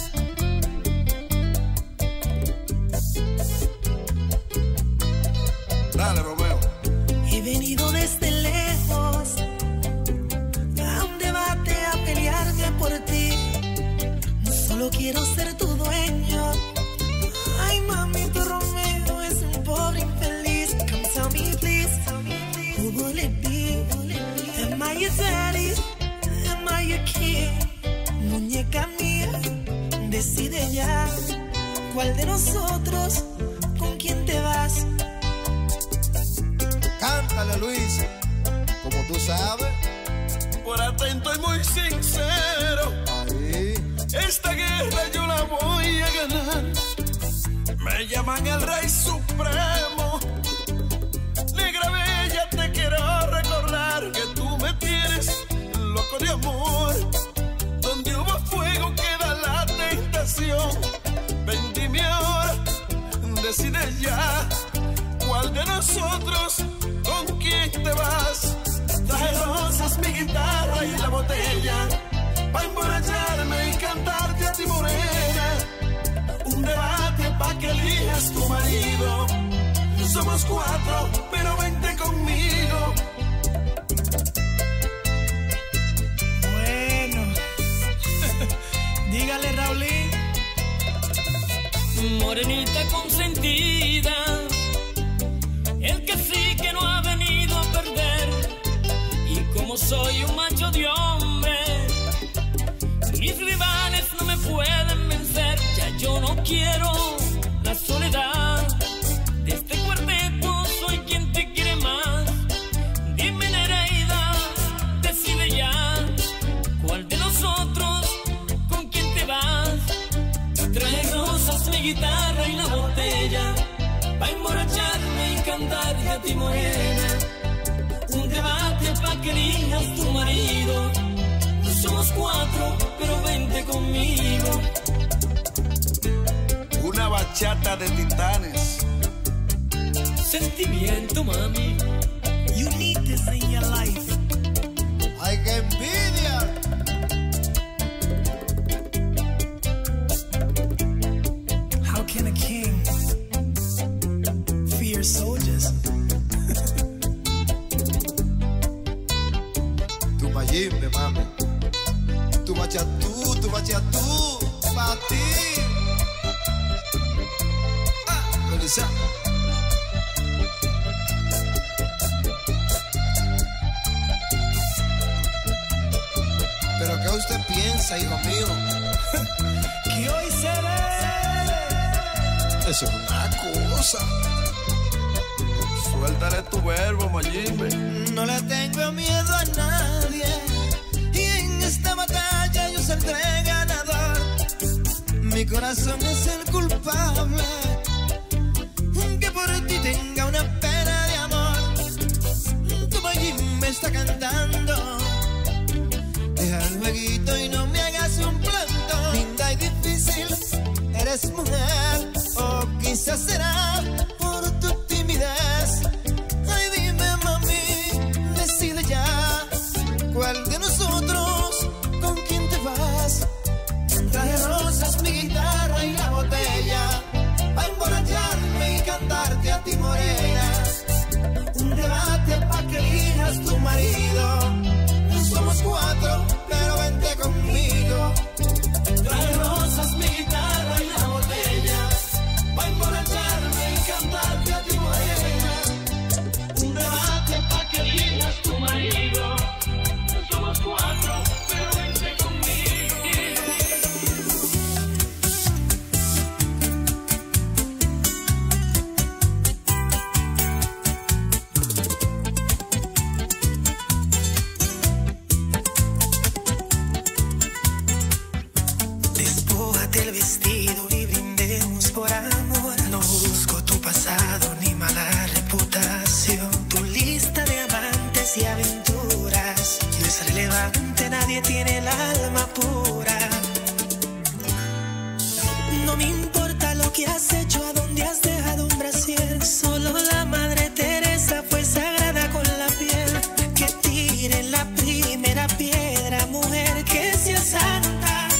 Dale, Romeo. He venido desde lejos a un debate a pelearme por ti. No solo quiero ser tu dueño. Ay, mami, tu Romeo es un pobre infeliz. Come tell me, please, who will it be? Am I your daddy? Am I your king? Muñeca mía, decide ya cuál de nosotros, con quién te vas. Cántale, Luis. Como tú sabes. Por atento y muy sincero, Ahí. esta guerra yo la voy a ganar. Me llaman el Rey Supremo. Negra bella, te quiero recordar que tú me tienes loco de amor. Donde hubo fuego queda la tentación. Ven, dime ahora, decide ya cuál de nosotros, con quién te vas. Traje rosas, mi guitarra y la botella, pa' emborracharme y cantarte a ti, morena. Un debate pa' que elijas tu marido. Somos cuatro, pero vente conmigo. Bueno, dígale, Raulín. morenita consentida, el que sí que no ha venido a perder. Y como soy un macho de hombre, mis rivales no me pueden vencer. Ya yo no quiero la soledad de este cuarteto, soy quien te quiere más. Dime, Nereida, decide ya cuál de nosotros, con quién te vas. Trae rosas, mi guitarra y la botella, pa' emborracharme y cantarte a ti, morena. Un debate pa' que elijas tu marido. No somos cuatro, pero vente conmigo. Una bachata de titanes. Sentimiento, mami. You need this in your life. ¡Ay, qué envidia! How can a king fear soldiers? Tu mayimbe, mami. Tu bachatú, tu bachatú, pa' ti. Ah, Melissa. ¿Pero qué usted piensa, hijo mío? Que hoy se ve. Eso es una cosa. Suéltale tu verbo, Mayimbe. No le tengo miedo a nadie, y en esta batalla yo saldré ganador. Mi corazón es el culpable, que por ti tenga una pena de amor. Tu Mayimbe me está cantando, deja el jueguito y no me hagas un planto. Linda y difícil, eres mujer, o quizás será por tu timidez. Ay, dime, mami, decide ya cuál de nosotros, vestido y brindemos por amor. No busco tu pasado ni mala reputación. Tu lista de amantes y aventuras no es relevante, nadie tiene el alma pura. No me importa lo que has hecho, a dónde has dejado un brasier. Solo la Madre Teresa fue sagrada con la piel. Que tire la primera piedra, mujer, que sea santa.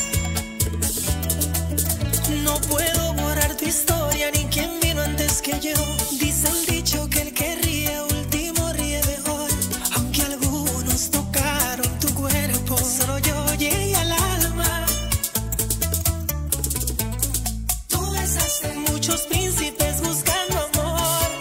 No puedo borrar tu historia ni quién vino antes que yo. Dice el dicho que el que ríe último ríe mejor. Aunque algunos tocaron tu cuerpo, solo yo llegué al alma. Tú besaste muchos príncipes buscando amor.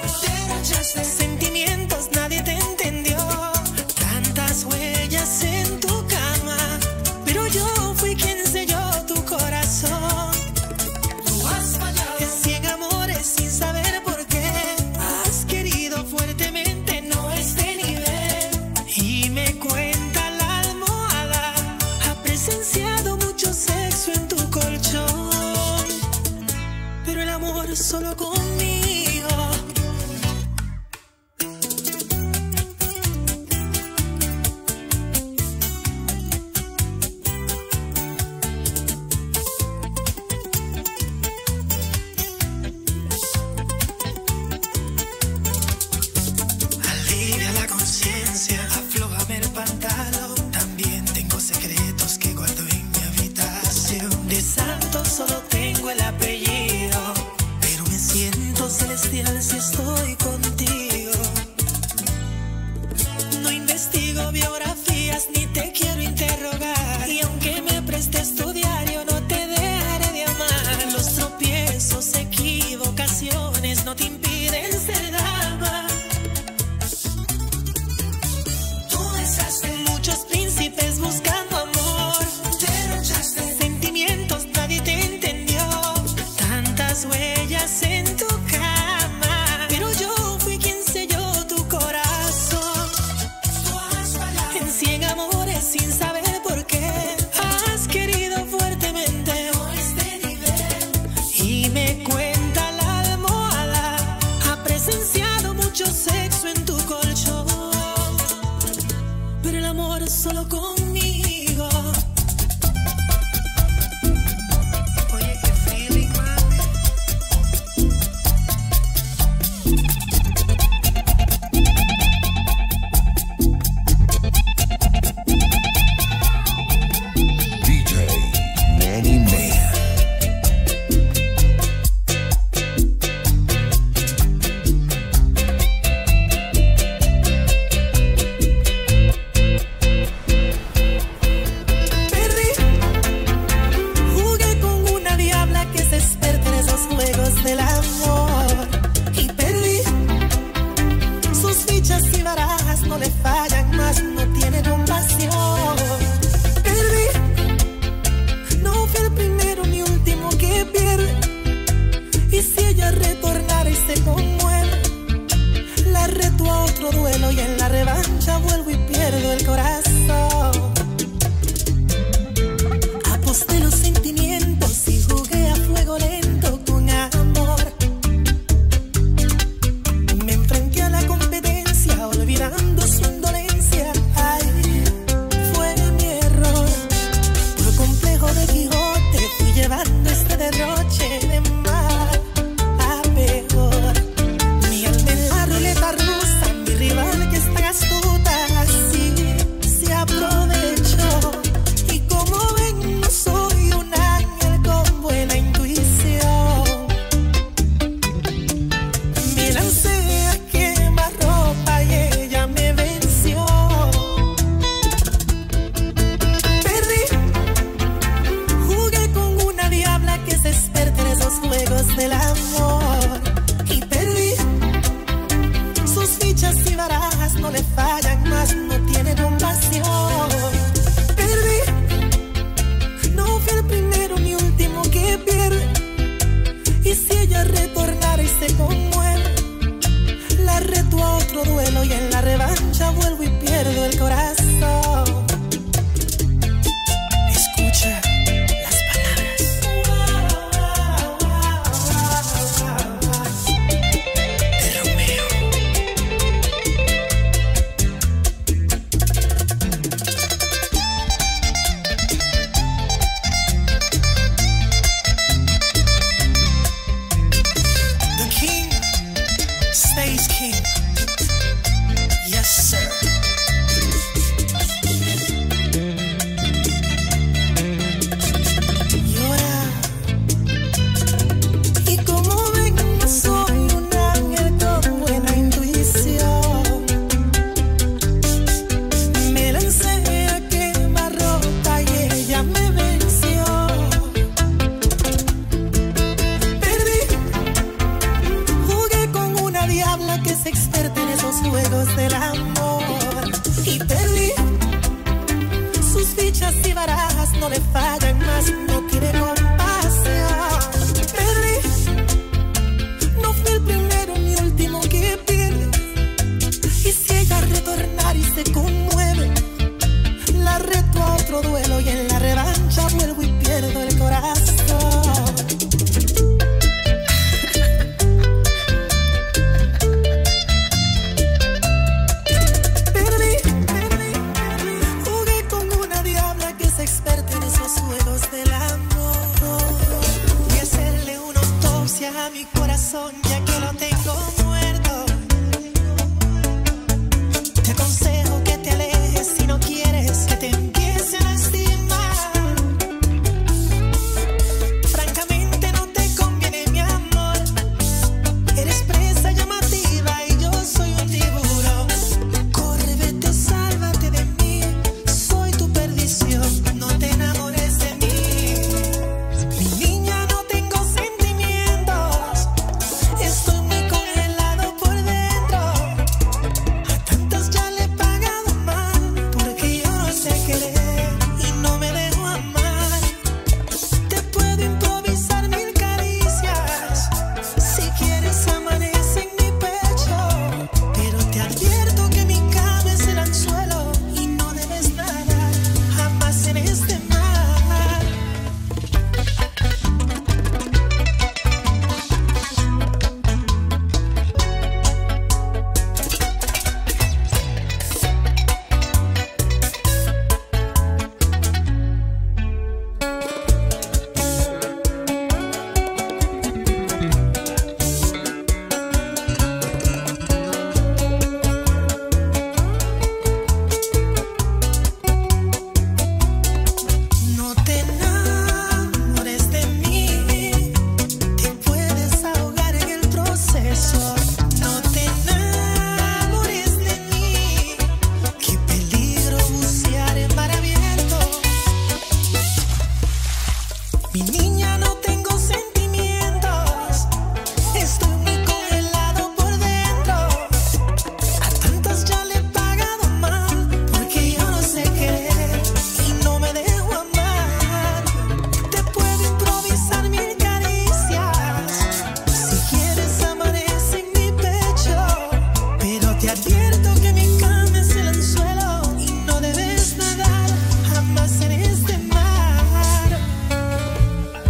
no le fallan más, no tiene compasión. Perdí, no fui el primero ni último que pierde. Y si ella retornar y se conmueve, la reto a otro duelo y en la revancha vuelvo y pierdo el corazón. Perdí, perdí, perdí. Jugué con una diabla que es experta en esos juegos del amor. Voy a hacerle una autopsia a mi corazón ya que lo tengo muerto. Te aconsejo que te alejes si no quieres que te empiece a lastimar. Francamente no te conviene, mi amor. Eres presa llamativa y yo soy un tiburón. Corre, vete, sálvate de mí. Soy tu perdición, no te enamores de mí. Mi niña, no tengo sentimientos. Estoy muy congelado por dentro. A tantas ya le he pagado mal, porque yo no sé querer y no me dejo amar. Te puedo improvisar mil caricias, si quieres amanece en mi pecho, pero te advierto que mi cama es el anzuelo y no debes nadar jamás en este mar. No te enamores de mí, te puedes ahogar en el proceso. No te enamores de mí, qué peligro bucear en mar abierto. Mi niña, no tengo sentimientos, estoy muy congelado por dentro. A tantas ya le he pagado mal, porque yo no sé querer y no me dejo amar. Te puedo improvisar mil caricias, si quieres amanece en mi pecho, pero te advierto que mi cama es el anzuelo y no debes nadar jamás en este mar.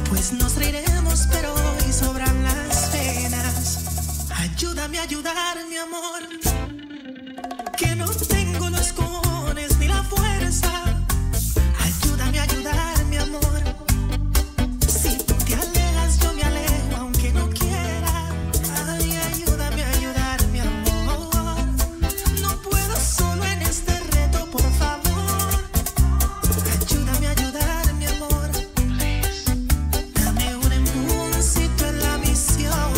Pues nos reiremos, pero hoy sobran las penas. Ayúdame a ayudar, mi amor, que no tengo los cojones ni la fuerza. Ayúdame a ayudar, mi amor. Si tú te alejas, yo me alejo, aunque no quiera. Ay, ayúdame a ayudar, mi amor. No puedo solo en este reto, por favor. Ayúdame a ayudar, mi amor. Dame un empujoncito en la misión.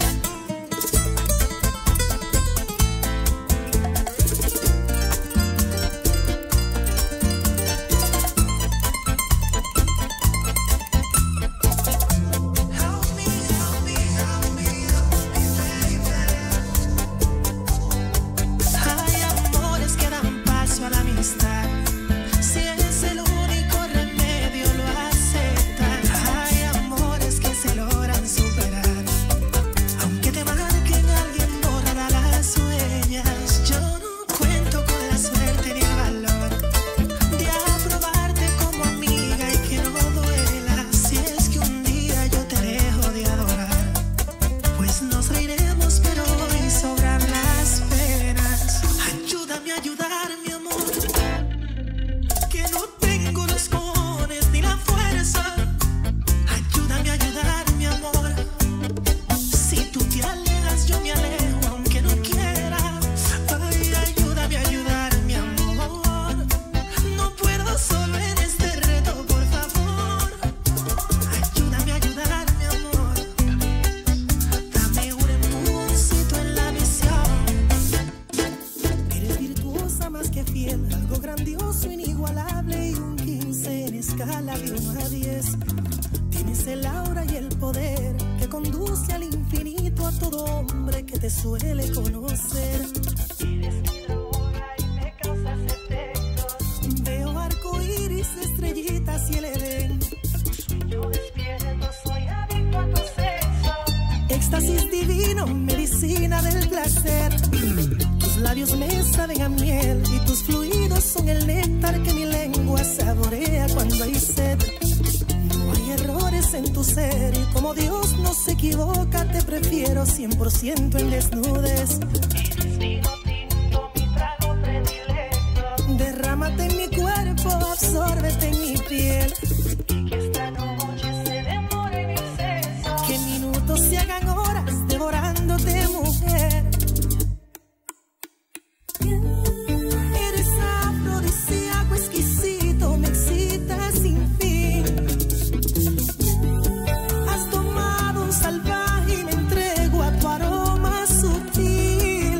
Hay amores que dan paso a la amistad. Si es el único remedio, lo aceptan. Hay amores que se logran superar. Aunque te marquen, alguien borra las huellas. Yo no cuento con la suerte ni el valor de aprobarte como amiga y que no duela. Si es que un día yo te dejo de adorar, pues nos reiremos, pero hoy sobran las penas. Ayúdame a ayudar, mi amor, que no tengo los cojones ni la fuerza. Ayúdame a ayudar, mi amor. Si tú te alejas, yo me alejo, aunque no quiera. Ay, ayúdame a ayudar, mi amor. No puedo solo en este reto, por favor. Ayúdame a ayudar, mi amor. Dame un empujoncito en la misión. Eres virtuosa más que fiel, algo grandioso, inigualable y un quince en escala de uno a diez. Tienes el aura y el poder que conduce al infinito a todo hombre que te suele conocer. Eres mi luna y me causas efectos. Veo arco iris, estrellitas y el Edén. Yo despierto, soy adicto a tu sexo. Éxtasis divino, medicina del placer. Tus labios me saben a miel y tus fluidos son el néctar que mi lengua saborea cuando hay sed. No hay errores en tu ser y como Dios no se equivoca, te prefiero cien por ciento en desnudez. Eres vino tinto, mi trago predilecto. Derrámate en mi cuerpo, absórbete en mi piel. Y que esta noche se demore en exceso. Que minutos se hagan horas devorándote, mujer. Eres afrodisíaco exquisito, me excitas sin fin. Has tomado un salvaje y me entrego a tu aroma sutil.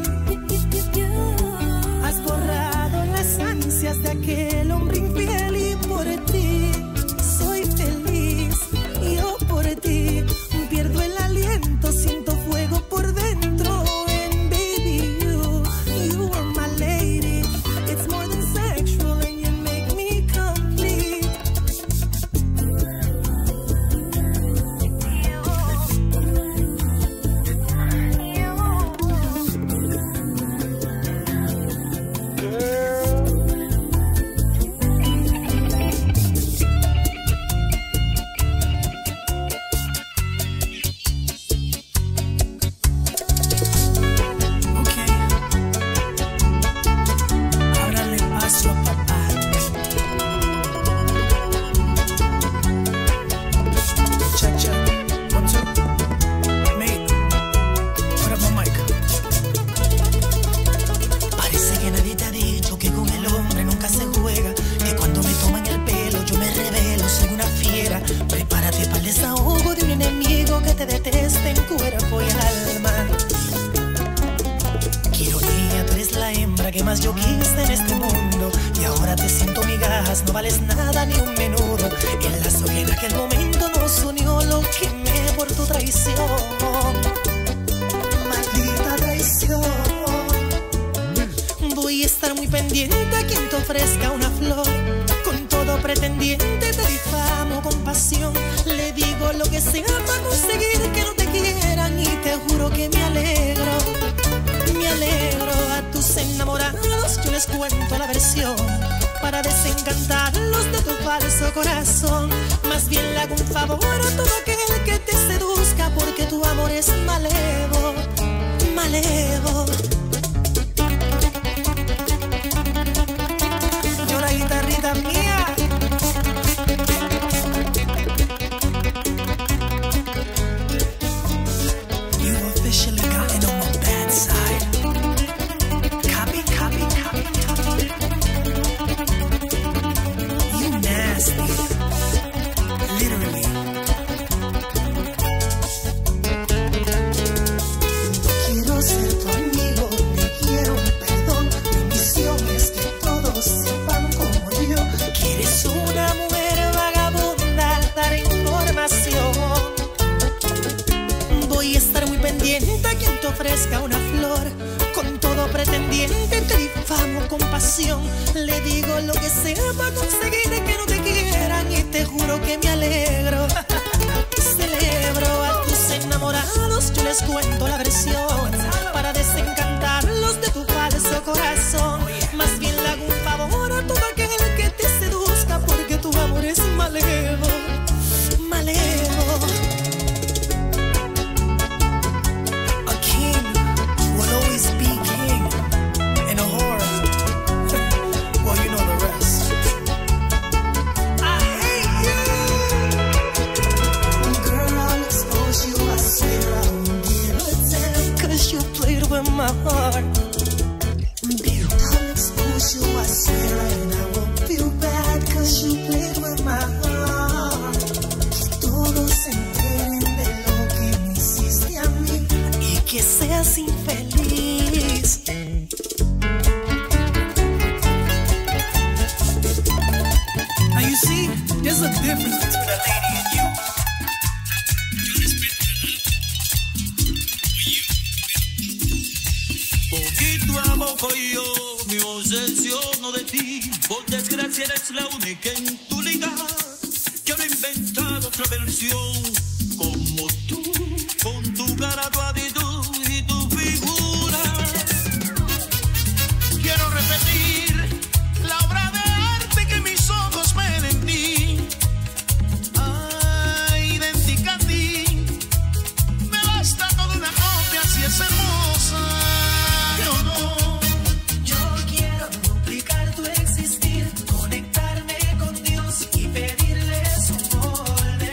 Has borrado las ansias de aquel hombre infiel y por ti soy feliz. Yo por ti pierdo el aliento, siento fuego por dentro. And baby, you, you are my lady. It's more than sexual and you make me complete. Ok, ábrale paso a papá. Check, check, one, two. Mate, put up my mic. Parece que nadie te ha dicho que con el hombre nunca se juega. Que cuando me toman el pelo yo me revelo, soy una fiera. Prepárate para el desahogo de un enemigo que te deteste en cuerpo y alma. Qué ironía, tú eres la hembra que más yo quise en este mundo. Y ahora te siento migajas, no vales nada ni un menudo. El lazo que en aquel momento nos unió lo quemé por tu traición. Maldita traición. Voy a estar muy pendiente a quien te ofrezca una flor. Con todo pretendiente te difamo con pasión. Le digo lo que sea para conseguir que no te quieran. Y te juro que me alegro, me alegro. A tus enamorados yo les cuento la versión para desencantarlos de tu falso corazón. Mas Más bien le hago un favor a todo aquel que te seduzca, porque tu amor es malevo, malevo. Yo la guitarrita mía. You officially gotten on my bad side. Copy, copy, copy, copy. You nasty. Literally. Quiero ser tu amigo, te quiero un perdón. Mi misión es que todos sepan como yo que eres una mujer vagabunda, dar información. Voy a estar muy pendiente a quien te ofrezca una flor. Con todo pretendiente te difamo con pasión. Le digo lo que sea para conseguir que no te quieran, y te juro que me alegro. Celebro a tus enamorados, yo les cuento la versión para desencantarlos de tu falso corazón. Más bien le hago un favor a todo aquel que te seduzca, porque tu amor es malevo, malevo. A king will always be king, and a whore, well, you know the rest. I hate you. Girl, I'll expose you, I swear I won't give a damn, cause you played with my heart. I'll expose you, I swear, and I won't feel bad, cause you played with my heart. Que todos se enteren de lo que me hiciste a mí, y que seas infeliz. Now you see, there's a difference between a lady and you. Poquito a poco yo me obsesiono de ti. Por desgracia eres la única en tu liga. Quiero inventar otra versión como tú, con tu cara, tu actitud y tu figura. Quiero repetir la obra de arte que mis ojos ven en ti. Ay, idéntica a ti. Me basta con una copia si es hermosa. Yo no. Yo quiero duplicar tu existir, conectarme con Dios y pedirle su molde.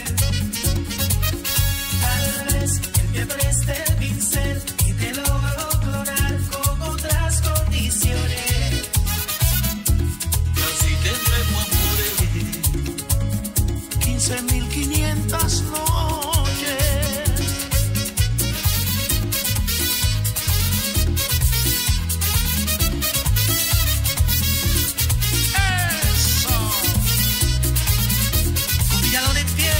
Tal vez Él me preste el pincel y te logro clonar con otras condiciones. Y así tendremos amores quince mil quinientas noches. Eso. Humillado en pie.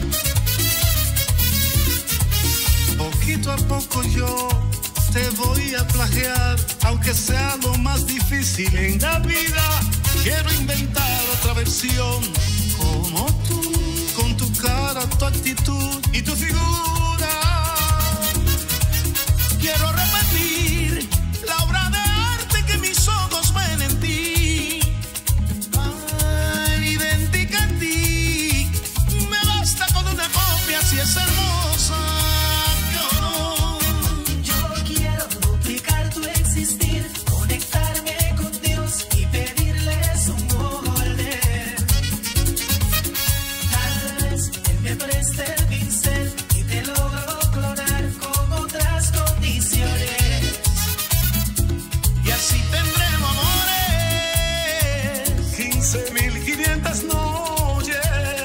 Poquito a poco yo te voy a plagiar, aunque sea lo más difícil en la vida. Quiero inventar otra versión como tú, con tu cara, tu actitud y tu figura. Quiero repetir la obra de arte que mis ojos ven en ti. Ay, idéntica a ti. Me basta con una copia si es hermosa. Yo no. Yo quiero duplicar tu existir, conectarme con Dios y pedirle su molde. Tal vez Él me preste el pincel y te logro clonar con otras condiciones. Y así tendremos amores quince mil quinientas noches.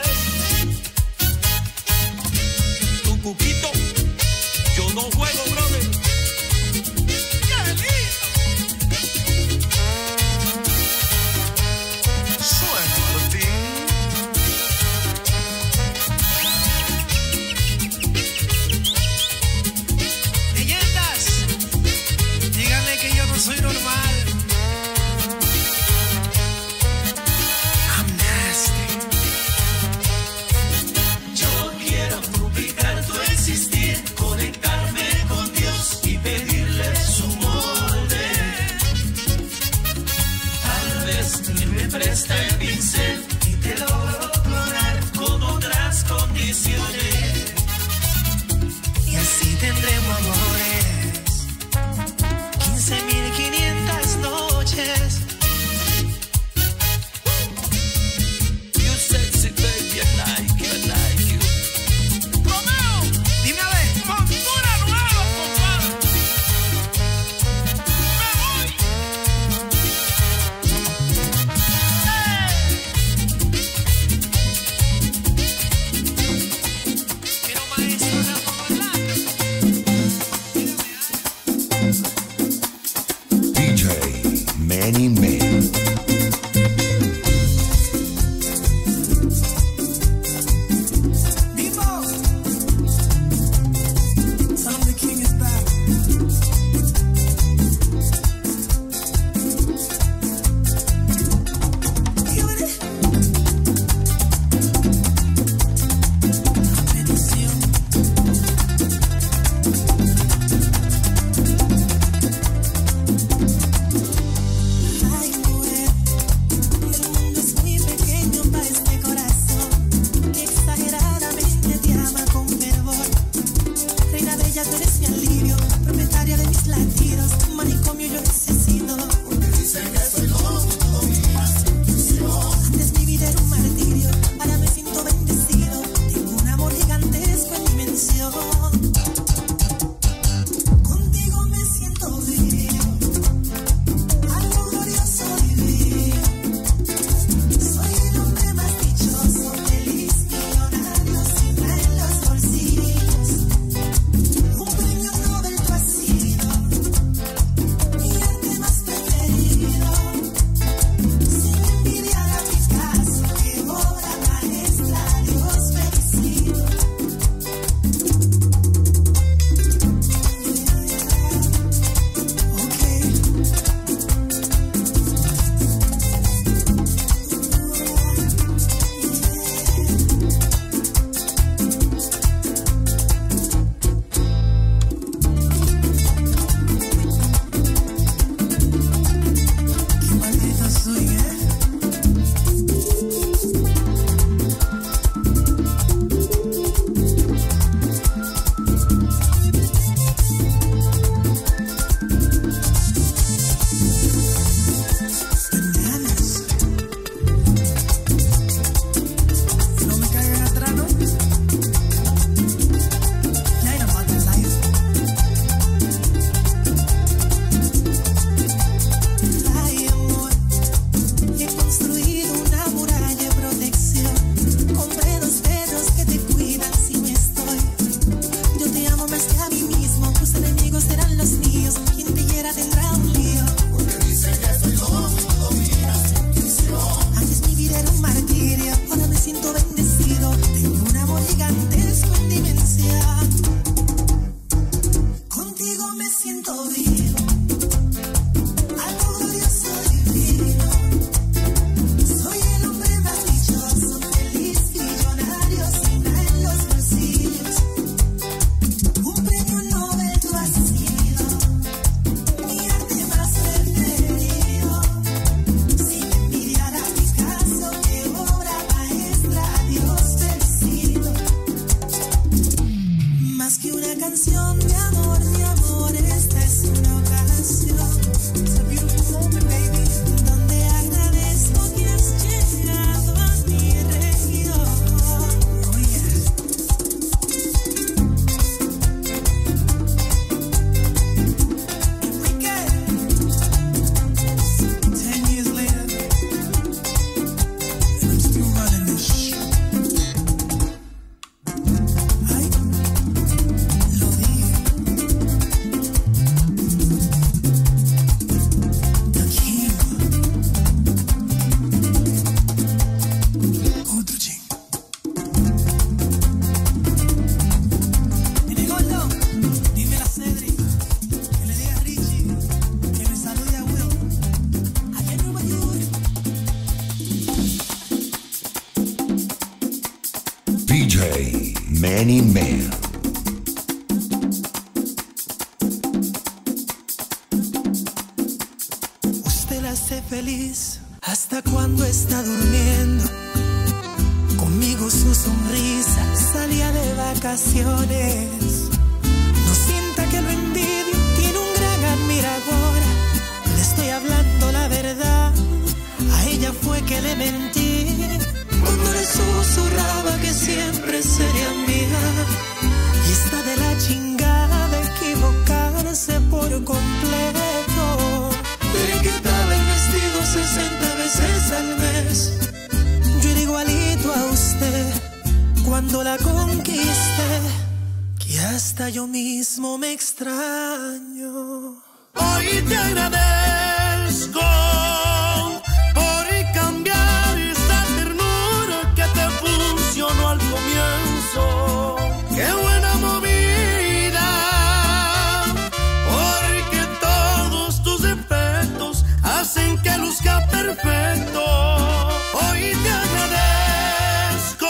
tu cuquito. Yo no juego, brother. Suena Martín. Una canción de amor, de amor, esta es una ocasión. It's a beautiful moment, baby, donde agradezco que has llegado a mi región. Oh yeah. Enrique, ten years later, and I'm still running this shit. Ay, lo dije. The king. Otro ching. Mire, gordo, dime a Cedric que le diga a Richie que me salude a Will. Allá en Nueva York. D J Manny Man. Usted la hace feliz hasta cuando está durmiendo. Conmigo su sonrisa salía de vacaciones. No sienta que lo envidio, tiene un gran admirador. Le estoy hablando la verdad, a ella fue que le mentí cuando le susurraba que siempre sería mía. Y está de la chingada equivocarse por completo. De que estaba investido sesenta veces al mes. Yo era igualito a usted cuando la conquisté, que hasta yo mismo me extraño. Hoy te agradezco por cambiar esa ternura que te funcionó al comienzo. ¡Qué buena movida! Porque todos tus defectos hacen que luzca perfecto. Hoy te agradezco.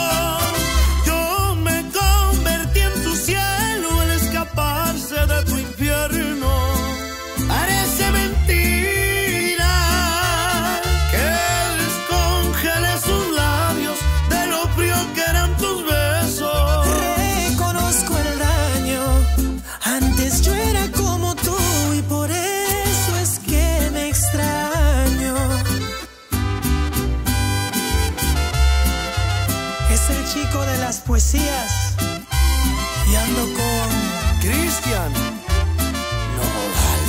Yo me convertí en tu cielo al escaparse de tu infierno. Parece mentira que descongelé sus labios de lo frío que eran tus besos. Reconozco el daño, antes yo era como tú y por eso es que me extraño. Es el chico de las poesías y ando con Cristian Nodal.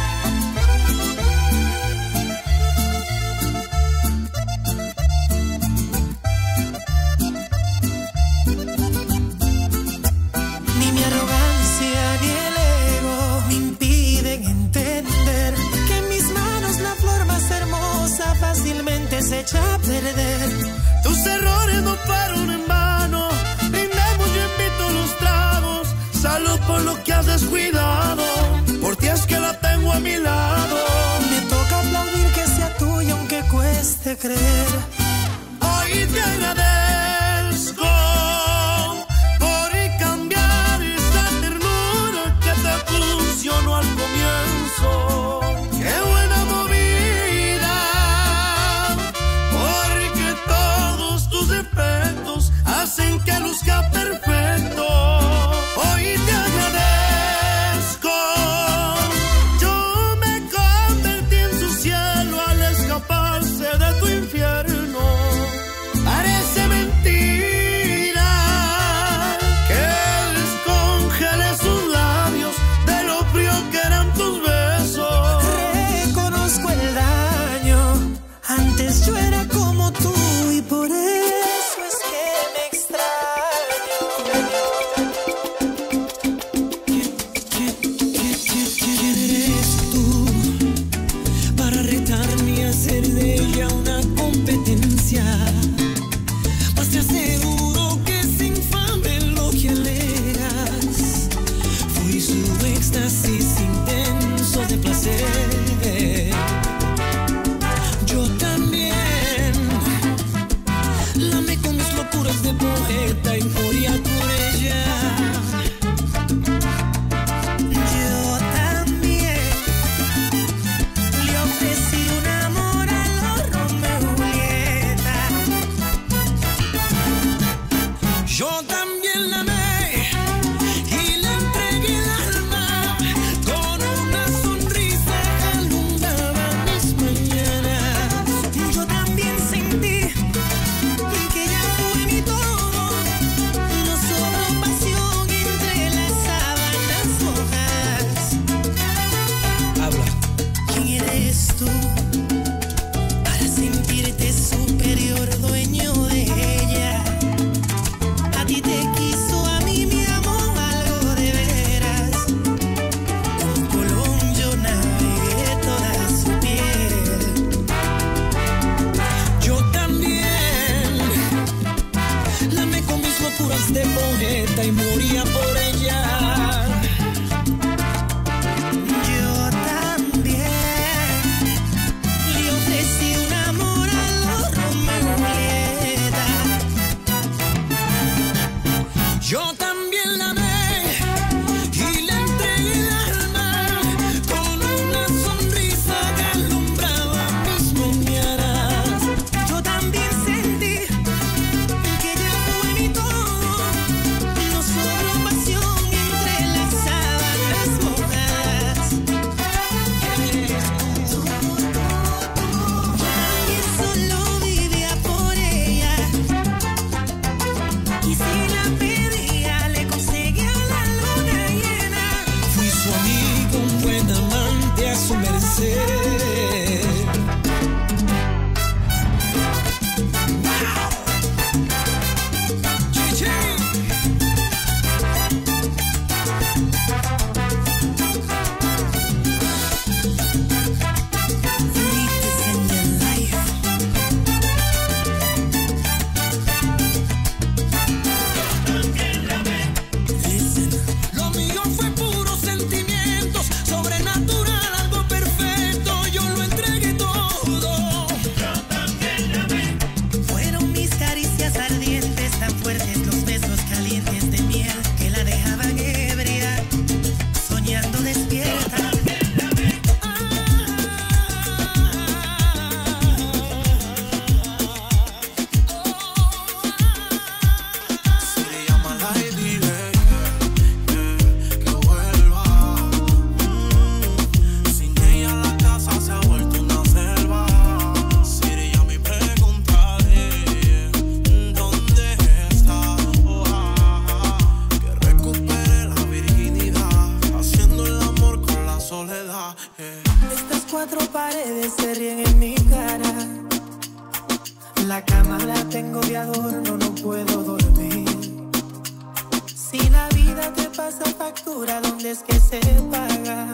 Ni mi arrogancia ni el ego me impiden entender que en mis manos la flor más hermosa fácilmente se echa a perder. Tus errores no fueron en vano. Brindemos, yo invito los tragos. Salud por lo que has descuidado. Por ti es que la tengo a mi lado. Me toca aplaudir que sea tuya aunque cueste creer. Hoy te agradezco por cambiar esa ternura que te funcionó al comienzo. ¡Qué buena movida! Porque todos tus defectos hacen que luzca perfecto. Hoy te agradezco. Yo me convertí en su cielo al escaparse de tu infierno. Parece mentira que descongelé sus labios de lo frío que eran tus besos. Reconozco el daño, antes yo era como tú y por eso es que me extraño. ¿Quién, quién, quién, quién, quién eres tú para retarme y hacer de ella una competencia? Pues te aseguro que es infame lo que alegas. Fui su éxtasis intenso de placer. Yo también la amé con mis locuras de poeta y moría por ella. Yo también la amé y le entregué el alma con una sonrisa que alumbraba mis mañanas. Yo también sentí que ella fue mi todo, no solo pasión entre las sábanas mojadas. Yo solo vivía por ella y si la pedía le conseguía la luna llena. Fui su amigo, un buen amante a su merced. Lo mío fue puros sentimientos, sobrenatural, algo perfecto, yo lo entregué todo. Yo también la amé. Fueron mis caricias ardientes, tan fuertes los besos calientes de miel que la dejaban ebria, soñando despierta. Si le llama la y dile que, que vuelva. Mm, Sin ella la casa se ha vuelto una selva. Si le llama y preguntaré dónde está. Oh, ah, ah, que recupere la virginidad, haciendo el amor con la soledad. eh. Estas cuatro paredes se ríen en mi cara. La cama la tengo de adorno, no puedo dormir. Si la vida te pasa factura, ¿dónde es que se paga?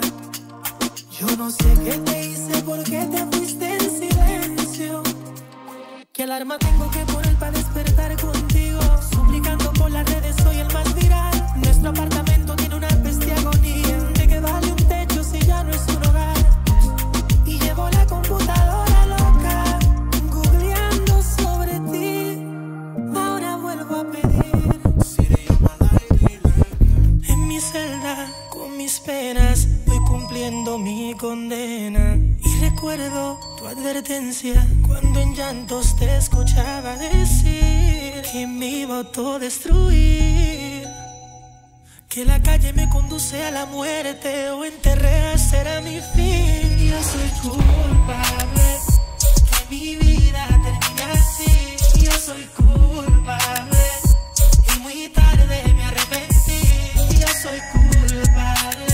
Yo no sé qué te hice, por qué te fuiste en silencio. ¿Qué alarma tengo que poner para despertar contigo? Suplicando por las redes, soy el más viral. Nuestro apartamento tiene una peste agonía. ¿De qué vale un techo si ya no es un hogar? Y llevo la computadora loca, googleando sobre ti. Ahora vuelvo a pedir. Si le llama la y dile En mi celda, con mis penas, voy cumpliendo mi condena. Y recuerdo tu advertencia cuando en llantos te escuchaba decir que me iba a autodestruir, que la calle me conduce a la muerte o enterrar será mi fin. Yo soy culpable que mi vida termine así. Yo soy culpable y muy tarde me arrepentí. Yo soy culpable,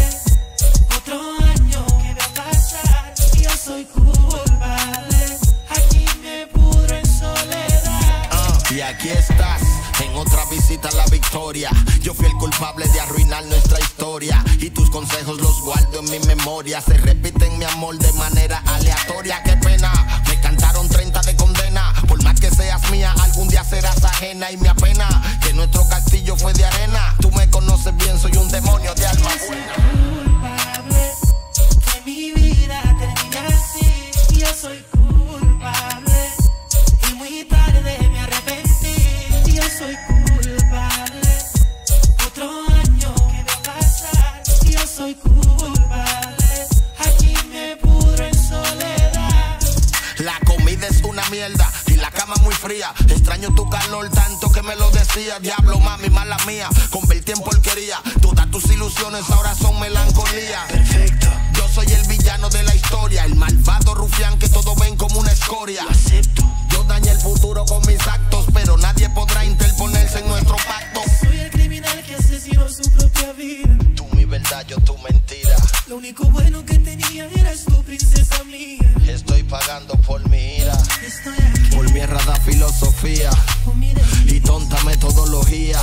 otro año que va a pasar. Yo soy culpable, aquí me pudro en soledad. Ah, y aquí estás, en otra visita a la victoria. Yo fui el culpable de arruinar nuestra historia y tus consejos los guardo en mi memoria. Se repiten mi amor de manera aleatoria. Qué pena, me cantaron treinta de condena. Por más que seas mía, algún día serás ajena. Y me apena que nuestro castillo fue de arena. Tú me conoces bien, soy un demonio de alma buena. Culpable que mi vida termine así. Yo soy culpable y muy tarde me arrepentí. Yo soy culpable, otro año que va a pasar. Yo soy culpable, aquí me pudro en soledad. La comida es una mierda y la cama muy fría. Extraño tu calor tanto que me lo decía. Diablo, mami, mala mía, convertí en porquería. Todas tus ilusiones ahora son melancolía. Perfecto. Yo soy el villano de la historia, el malvado rufián que todos ven como una escoria. Lo acepto. Yo dañé el futuro con mis actos, pero nadie podrá interponerse en nuestro pacto. Soy el criminal que asesinó su propia vida. Tú mi verdad, yo tu mentira. Lo único bueno que tenía eras tu princesa mía. Estoy pagando por mi ira, Estoy aquí por mi errada filosofía con mi destino. y tonta metodología.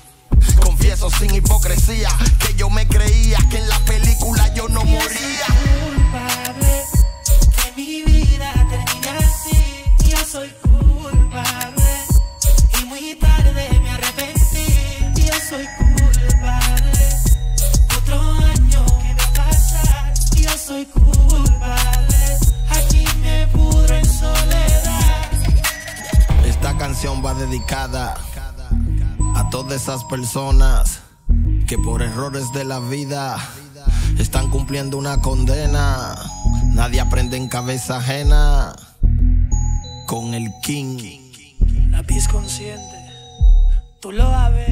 Confieso sin hipocresía que yo me creía que en la película yo no moría. Culpable que mi vida termine así. Yo soy culpable y muy tarde me arrepentí. Yo soy culpable, otro año que va a pasar. Yo soy culpable, aquí me pudro en soledad. Esta canción va dedicada a todas esas personas que por errores de la vida están cumpliendo una condena. Nadie aprende en cabeza ajena. Con el King. Lápiz consciente, tú lo sabes.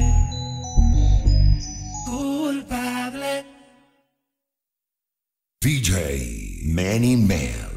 Culpable. D J Manny Man.